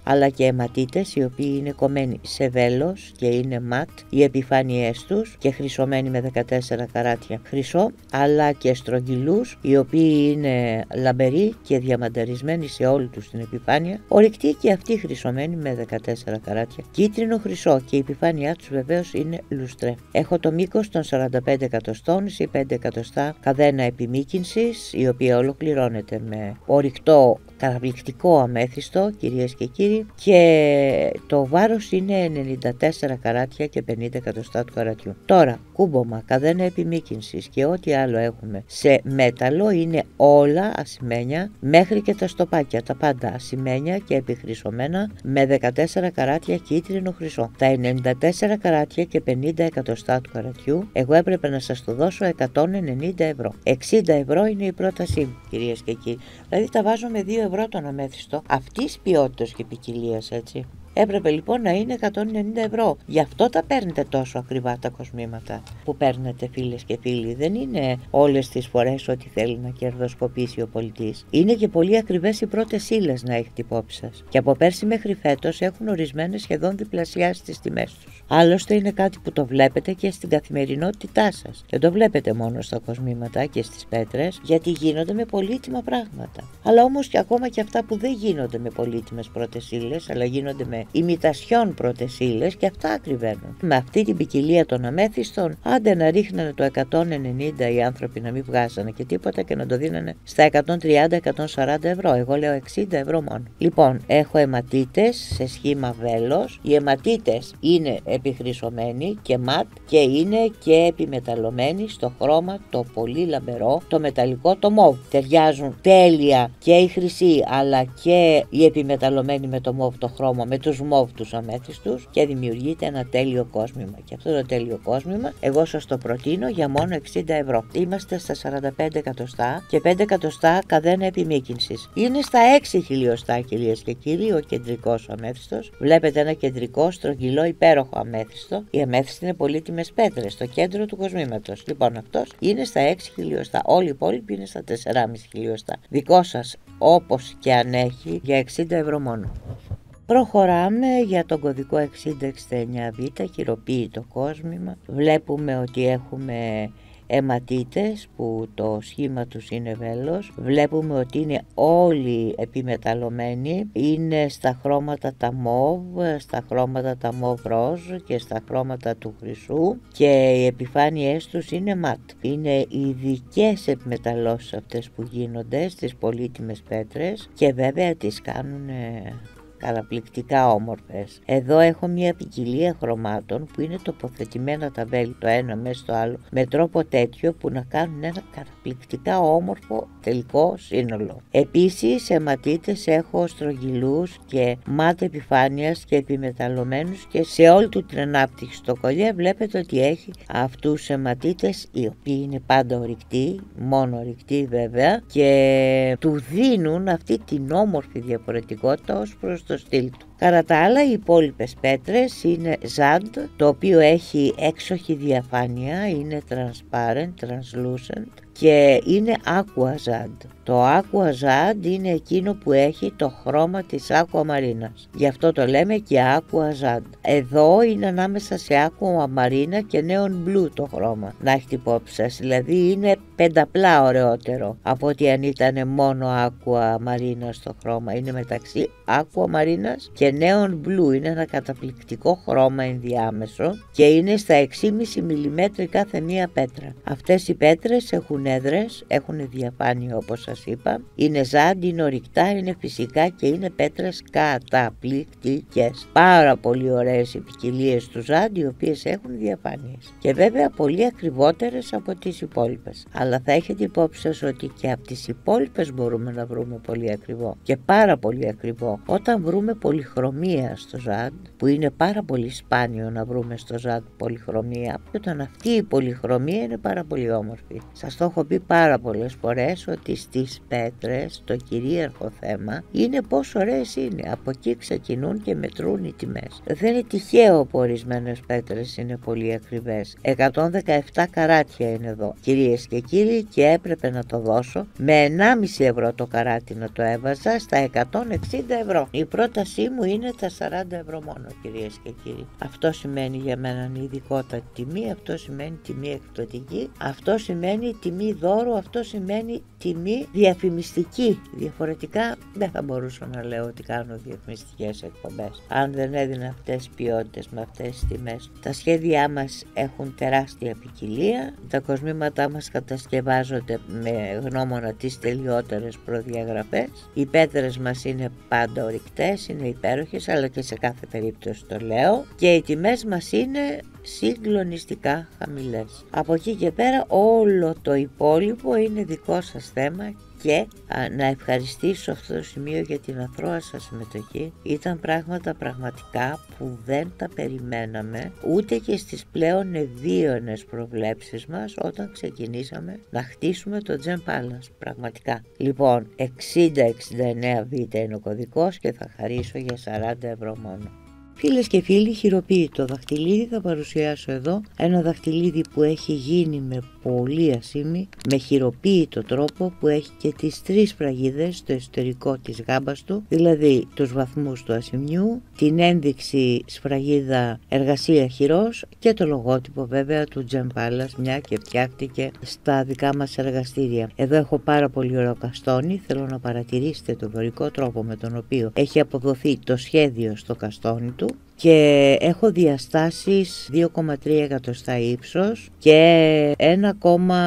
αιματίτες οι οποίοι είναι κομμένοι σε βέλος και είναι ματ οι επιφάνειές τους και χρυσωμένοι με δεκατέσσερα καράτια χρυσό, αλλά και στρογγυλούς οι οποίοι είναι λαμπεροί και διαμανταρισμένοι σε όλη τους την επιφάνεια, ορυκτοί και αυτοί χρυσωμένοι με δεκατέσσερα καράτια κίτρινο χρυσό και η επιφάνειά τους βεβαίως είναι λουστρέ. Έχω το μήκος των σαράντα πέντε εκατοστών ή πέντε εκατοστά καδένα επιμήκυνσης, η οποία ολοκληρώνεται με ορυκτό καταπληκτικό αμέθιστο, κυρίες και κύριοι, και το βάρος είναι ενενήντα τέσσερα καράτια και πενήντα εκατοστά του καρατιού. Τώρα, κούμπομα, καδένα επιμήκυνσης και ό,τι άλλο έχουμε σε μέταλλο είναι όλα ασημένια, μέχρι και τα στοπάκια, τα πάντα ασημένια και επιχρυσωμένα με δεκατέσσερα καράτια κίτρινο χρυσό. Τα ενενήντα τέσσερα καράτια και πενήντα εκατοστά του καρατιού εγώ έπρεπε να σας το δώσω εκατόν ενενήντα ευρώ. εξήντα ευρώ είναι η πρότασή μου, κυρίες και κύριοι. Δηλαδή τα βάζω με δύο ευρώ τον αμέθιστο αυτής ποιότητας και ποικιλίας, έτσι. Έπρεπε λοιπόν να είναι εκατόν ενενήντα ευρώ. Γι' αυτό τα παίρνετε τόσο ακριβά τα κοσμήματα που παίρνετε, φίλες και φίλοι. Δεν είναι όλες τις φορές ότι θέλει να κερδοσκοπήσει ο πολιτής. Είναι και πολύ ακριβές οι πρώτες ύλες, να έχετε υπόψη σας. Και από πέρσι μέχρι φέτος έχουν ορισμένες σχεδόν διπλασιάσει τις τιμές τους. Άλλωστε είναι κάτι που το βλέπετε και στην καθημερινότητά σας. Δεν το βλέπετε μόνο στα κοσμήματα και στις πέτρες, γιατί γίνονται με πολύτιμα πράγματα. Αλλά όμως και ακόμα και αυτά που δεν γίνονται με πολύτιμες πρώτες ύλες, αλλά γίνονται με ημιτασιών πρώτες ύλες, και αυτά ακριβένουν. Με αυτή την ποικιλία των αμέθιστων, άντε να ρίχνανε το εκατόν ενενήντα οι άνθρωποι να μην βγάζανε και τίποτα και να το δίνανε στα εκατόν τριάντα με εκατόν σαράντα ευρώ. Εγώ λέω εξήντα ευρώ μόνο. Λοιπόν, έχω αιματίτες σε σχήμα βέλος. Οι αιματίτες είναι επιχρυσωμένοι και ματ και είναι και επιμεταλλωμένοι στο χρώμα το πολύ λαμπερό, το μεταλλικό, το μοβ. Ταιριάζουν τέλεια και η χρυσή αλλά και οι επιμεταλλωμένοι με το μοβ το χρώμα, με τους μοβ τους αμέθιστους, και δημιουργείται ένα τέλειο κόσμημα. Και αυτό το τέλειο κόσμημα εγώ σας το προτείνω για μόνο εξήντα ευρώ. Είμαστε στα σαράντα πέντε εκατοστά και πέντε εκατοστά καδένα επιμήκυνσης. Είναι στα έξι χιλιοστά, κυρίες και κύριοι, ο κεντρικός αμέθιστος. Βλέπετε ένα κεντρικό στρογγυλό υπέροχο αμέθιστο. Οι αμέθιστοι είναι πολύτιμες πέτρες στο κέντρο του κοσμήματος. Λοιπόν, αυτός είναι στα έξι χιλιοστά. Όλοι οι υπόλοιποι είναι στα τέσσερα κόμμα πέντε χιλιοστά. Δικό σας, όπως και αν έχει, για εξήντα ευρώ μόνο. Προχωράμε για τον κωδικό εξήντα εξήντα εννιά β, χειροποίητο κόσμημα. Βλέπουμε ότι έχουμε αιματίτες που το σχήμα τους είναι βέλος. Βλέπουμε ότι είναι όλοι επιμεταλλωμένοι. Είναι στα χρώματα τα μοβ, στα χρώματα τα μοβ ροζ και στα χρώματα του χρυσού, και οι επιφάνειές τους είναι ματ. Είναι ειδικές επιμεταλλώσεις αυτές που γίνονται στις πολύτιμες πέτρες και βέβαια τις κάνουν καταπληκτικά όμορφες. Εδώ έχω μια ποικιλία χρωμάτων που είναι τοποθετημένα τα βέλη το ένα μέσα στο άλλο με τρόπο τέτοιο που να κάνουν ένα καταπληκτικά όμορφο τελικό σύνολο. Επίσης αιματίτες έχω στρογγυλούς και μάτ επιφάνειας και επιμεταλλωμένους, και σε όλη του την ανάπτυξη στο κολλιέ βλέπετε ότι έχει αυτούς αιματίτες οι οποίοι είναι πάντα ορυκτοί, μόνο ορυκτοί βέβαια, και του δίνουν αυτή την όμορφη διαφορετικότητα ως προς το στυλ του. Κατά τα άλλα, οι υπόλοιπες πέτρες είναι ζαντ, το οποίο έχει έξοχη διαφάνεια, είναι transparent, translucent και είναι aqua ζαντ. Το aqua ζαντ είναι εκείνο που έχει το χρώμα της aqua μαρίνας. Γι' αυτό το λέμε και aqua ζαντ. Εδώ είναι ανάμεσα σε aqua μαρίνα και neon blue το χρώμα. Να έχετε υπόψη σας, δηλαδή είναι πενταπλά ωραιότερο από ότι αν ήταν μόνο aqua μαρίνα στο χρώμα. Είναι μεταξύ aqua μαρίνας και neon blue, είναι ένα καταπληκτικό χρώμα ενδιάμεσο και είναι στα έξι κόμμα πέντε μιλιμέτρα κάθε μία πέτρα. Αυτές οι πέτρες έχουν έδρες, έχουν διαφάνεια όπως σας είπα, είναι ζάντ, είναι ορυκτά, είναι φυσικά και είναι πέτρες καταπληκτικές. Πάρα πολύ ωραίες οι ποικιλίες του ζάντ, οι οποίες έχουν διαφάνειες και βέβαια πολύ ακριβότερες από τις υπόλοιπες. Αλλά θα έχετε υπόψη σας ότι και από τις υπόλοιπες μπορούμε να βρούμε πολύ ακριβό και πάρα πολύ ακριβό. Όταν βρούμε πολυχρωμία στο ζάντ, που είναι πάρα πολύ σπάνιο να βρούμε στο ζάντ πολυχρωμία, και όταν αυτή η πολυχρωμία είναι πάρα πολύ όμορφη. Σας το έχω έχω πει πάρα πολλές φορές ότι στις πέτρες το κυρίαρχο θέμα είναι πόσο ωραίες είναι. Από εκεί ξεκινούν και μετρούν οι τιμές. Δεν είναι τυχαίο που ορισμένες πέτρες είναι πολύ ακριβές. εκατόν δεκαεπτά καράτια είναι εδώ, κυρίες και κύριοι, και έπρεπε να το δώσω με ενάμιση ευρώ το καράτι, να το έβαζα στα εκατόν εξήντα ευρώ. Η πρότασή μου είναι τα σαράντα ευρώ μόνο, κυρίες και κύριοι. Αυτό σημαίνει για μένα ειδικότατη τιμή, αυτό σημαίνει τιμή εκπτωτική, αυτό σημαίνει τιμή δώρου, αυτό σημαίνει τιμή διαφημιστική. Διαφορετικά δεν θα μπορούσα να λέω ότι κάνω διαφημιστικές εκπομπές αν δεν έδινα αυτές τις ποιότητες με αυτές τις τιμές. Τα σχέδιά μας έχουν τεράστια ποικιλία, τα κοσμήματά μας κατασκευάζονται με γνώμονα τις τελειότερες προδιαγραφές, οι πέτρες μας είναι πάντα ορυκτές, είναι υπέροχες, αλλά και σε κάθε περίπτωση το λέω, και οι τιμές μας είναι συγκλονιστικά χαμηλές. Από εκεί και πέρα όλο το υπόλοιπο είναι δικό σας θέμα. Και α, να ευχαριστήσω αυτό το σημείο για την αθρώα σας συμμετοχή. Ήταν πράγματα πραγματικά που δεν τα περιμέναμε ούτε και στις πλέον ευίωνες προβλέψεις μας όταν ξεκινήσαμε να χτίσουμε το Gem Palace. Πραγματικά. Λοιπόν, εξήντα εξήντα εννέα β είναι ο κωδικός και θα χαρίσω για σαράντα ευρώ μόνο. Φίλες και φίλοι, χειροποίητο δαχτυλίδι θα παρουσιάσω εδώ. Ένα δαχτυλίδι που έχει γίνει με πολύ ασήμι, με χειροποίητο τρόπο, που έχει και τις τρεις φραγίδες στο εσωτερικό της γάμπας του, δηλαδή τους βαθμούς του ασημιού, την ένδειξη σφραγίδα εργασία χειρός και το λογότυπο βέβαια του Gem Palace, μια και φτιάχτηκε στα δικά μας εργαστήρια. Εδώ έχω πάρα πολύ ωραίο καστόνι, θέλω να παρατηρήσετε τον δωρικό τρόπο με τον οποίο έχει αποδοθεί το σχέδιο στο καστόνι του. Και έχω διαστάσεις δύο κόμμα τρία εκατοστά ύψος και ένα κόμμα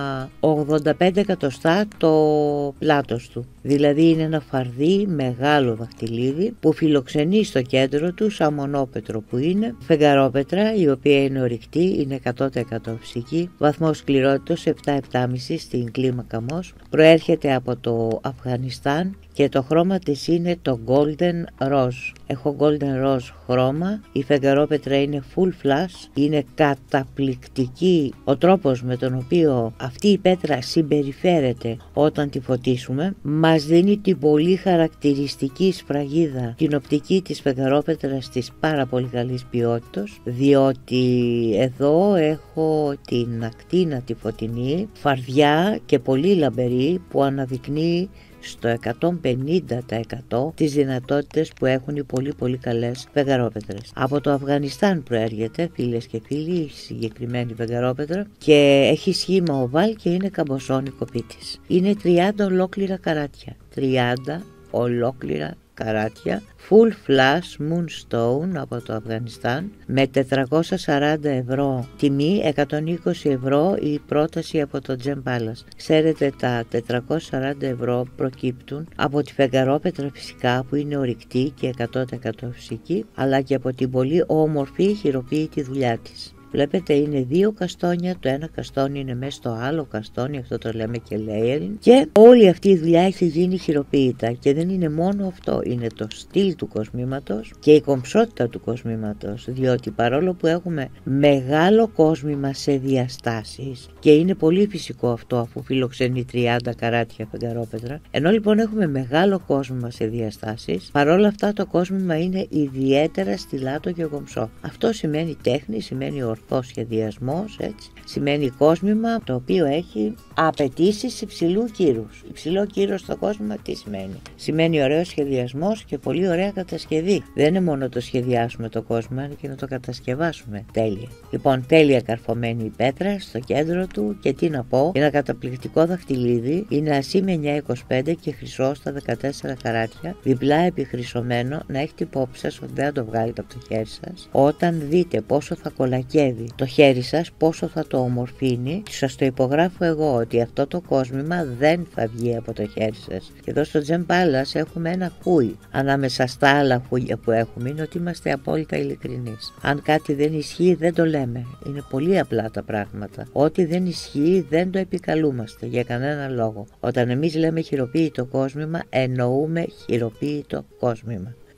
ογδόντα πέντε εκατοστά το πλάτος του. Δηλαδή είναι ένα φαρδί μεγάλο δαχτυλίδι που φιλοξενεί στο κέντρο του, σαν μονόπετρο που είναι, φεγγαρόπετρα η οποία είναι ορυκτή, είναι εκατό τοις εκατό φυσική, βαθμός σκληρότητος επτά επτά κόμμα πέντε στην κλίμακα Mohs, προέρχεται από το Αφγανιστάν και το χρώμα της είναι το Golden Rose. Έχω Golden Rose χρώμα, η φεγγαρόπετρα είναι full flash, είναι καταπληκτική ο τρόπος με τον οποίο αυτή η πέτρα συμπεριφέρεται όταν τη φωτίσουμε. Μας δίνει την πολύ χαρακτηριστική σφραγίδα, την οπτική της φεγγαρόπετρας της πάρα πολύ καλής ποιότητας, διότι εδώ έχω την ακτίνα τη φωτεινή, φαρδιά και πολύ λαμπερή που αναδεικνύει στο εκατόν πενήντα τοις εκατό τις δυνατότητες που έχουν οι πολύ πολύ καλές φεγγαρόπετρες. Από το Αφγανιστάν προέρχεται, φίλες και φίλοι, η συγκεκριμένη φεγγαρόπετρα, και έχει σχήμα οβάλ και είναι καμποσόνικο πίτης. Είναι τριάντα ολόκληρα καράτια, τριάντα ολόκληρα καράτια, full flash moonstone από το Αφγανιστάν, με τετρακόσια σαράντα ευρώ τιμή, εκατόν είκοσι ευρώ η πρόταση από το Gem Palace. Ξέρετε, τα τετρακόσια σαράντα ευρώ προκύπτουν από τη φεγγαρόπετρα φυσικά που είναι ορυκτή και εκατό τοις εκατό φυσική, αλλά και από την πολύ όμορφη χειροποίητη δουλειά της. Βλέπετε, είναι δύο καστόνια, το ένα καστόνι είναι μέσα στο άλλο καστόνι, αυτό το λέμε και layering, και όλη αυτή η δουλειά έχει γίνει χειροποίητα. Και δεν είναι μόνο αυτό, είναι το στυλ του κοσμήματος και η κομψότητα του κοσμήματος, διότι παρόλο που έχουμε μεγάλο κόσμημα σε διαστάσεις, και είναι πολύ φυσικό αυτό αφού φιλοξενεί τριάντα καράτια φεγγαρόπετρα, ενώ λοιπόν έχουμε μεγάλο κόσμημα σε διαστάσεις, παρόλα αυτά το κόσμημα είναι ιδιαίτερα στυλάτο και κομψό. Αυτό σημαίνει τέχνη, σημαίνει ορθό σχεδιασμός, έτσι. Σημαίνει κόσμημα το οποίο έχει απαιτήσεις υψηλού κύρους. Υψηλό κύρος στο κόσμημα τι σημαίνει? Σημαίνει ωραίο σχεδιασμός και πολύ ωραία κατασκευή. Δεν είναι μόνο το σχεδιάσουμε το κόσμημα, είναι και να το κατασκευάσουμε τέλεια. Λοιπόν, τέλεια καρφωμένη η πέτρα στο κέντρο του, και τι να πω, ένα καταπληκτικό δαχτυλίδι, είναι ασήμι εννιακόσια είκοσι πέντε και χρυσό στα δεκατέσσερα καράτια, διπλά επιχρυσωμένο. Να έχετε υπόψη σας ότι δεν θα το βγάλετε από το χέρι σας. Όταν δείτε πόσο θα κολακεύει το χέρι σας, πόσο θα το ομορφύνει, σας το υπογράφω εγώ ότι αυτό το κόσμημα δεν θα βγει από το χέρι σας. Και εδώ στο Gem Palace έχουμε ένα χούι. Ανάμεσα στα άλλα χούια που έχουμε είναι ότι είμαστε απόλυτα ειλικρινείς. Αν κάτι δεν ισχύει δεν το λέμε. Είναι πολύ απλά τα πράγματα. Ό,τι δεν ισχύει δεν το επικαλούμαστε για κανένα λόγο. Όταν εμείς λέμε χειροποίητο κόσμημα, εννοούμε χειροποίητο κόσμημα.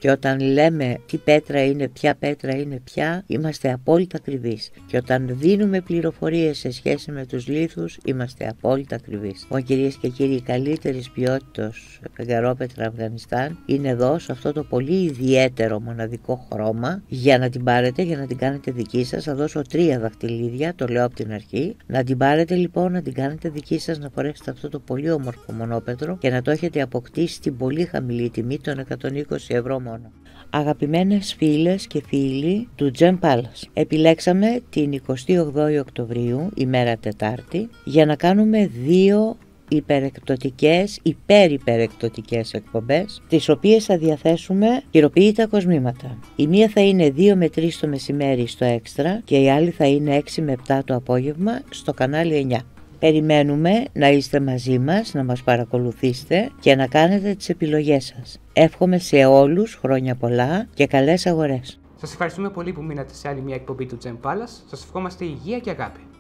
Και όταν λέμε τι πέτρα είναι, ποια πέτρα είναι ποια, είμαστε απόλυτα ακριβείς. Και όταν δίνουμε πληροφορίες σε σχέση με τους λίθους, είμαστε απόλυτα ακριβείς. Λοιπόν, κυρίες και κύριοι, η καλύτερης ποιότητας φεγγαρόπετρα Αφγανιστάν είναι εδώ, σε αυτό το πολύ ιδιαίτερο μοναδικό χρώμα. Για να την πάρετε, για να την κάνετε δική σας, θα δώσω τρία δαχτυλίδια, το λέω από την αρχή. Να την πάρετε λοιπόν, να την κάνετε δική σας, να φορέσετε αυτό το πολύ όμορφο μονόπετρο και να το έχετε αποκτήσει στην πολύ χαμηλή τιμή των εκατόν είκοσι ευρώ μόνο. Αγαπημένες φίλες και φίλοι του Gem Palace, επιλέξαμε την εικοστή όγδοη Οκτωβρίου, ημέρα Τετάρτη, για να κάνουμε δύο υπερεκπτωτικές, υπερυπερεκπτωτικές εκπομπές, τις οποίες θα διαθέσουμε χειροποίητα κοσμήματα. Η μία θα είναι δύο με τρεις το μεσημέρι στο Έξτρα και η άλλη θα είναι έξι με επτά το απόγευμα στο κανάλι εννιά. Περιμένουμε να είστε μαζί μας, να μας παρακολουθήσετε και να κάνετε τις επιλογές σας. Εύχομαι σε όλους χρόνια πολλά και καλές αγορές. Σας ευχαριστούμε πολύ που μείνατε σε άλλη μια εκπομπή του Gem Palace. Σας ευχόμαστε υγεία και αγάπη.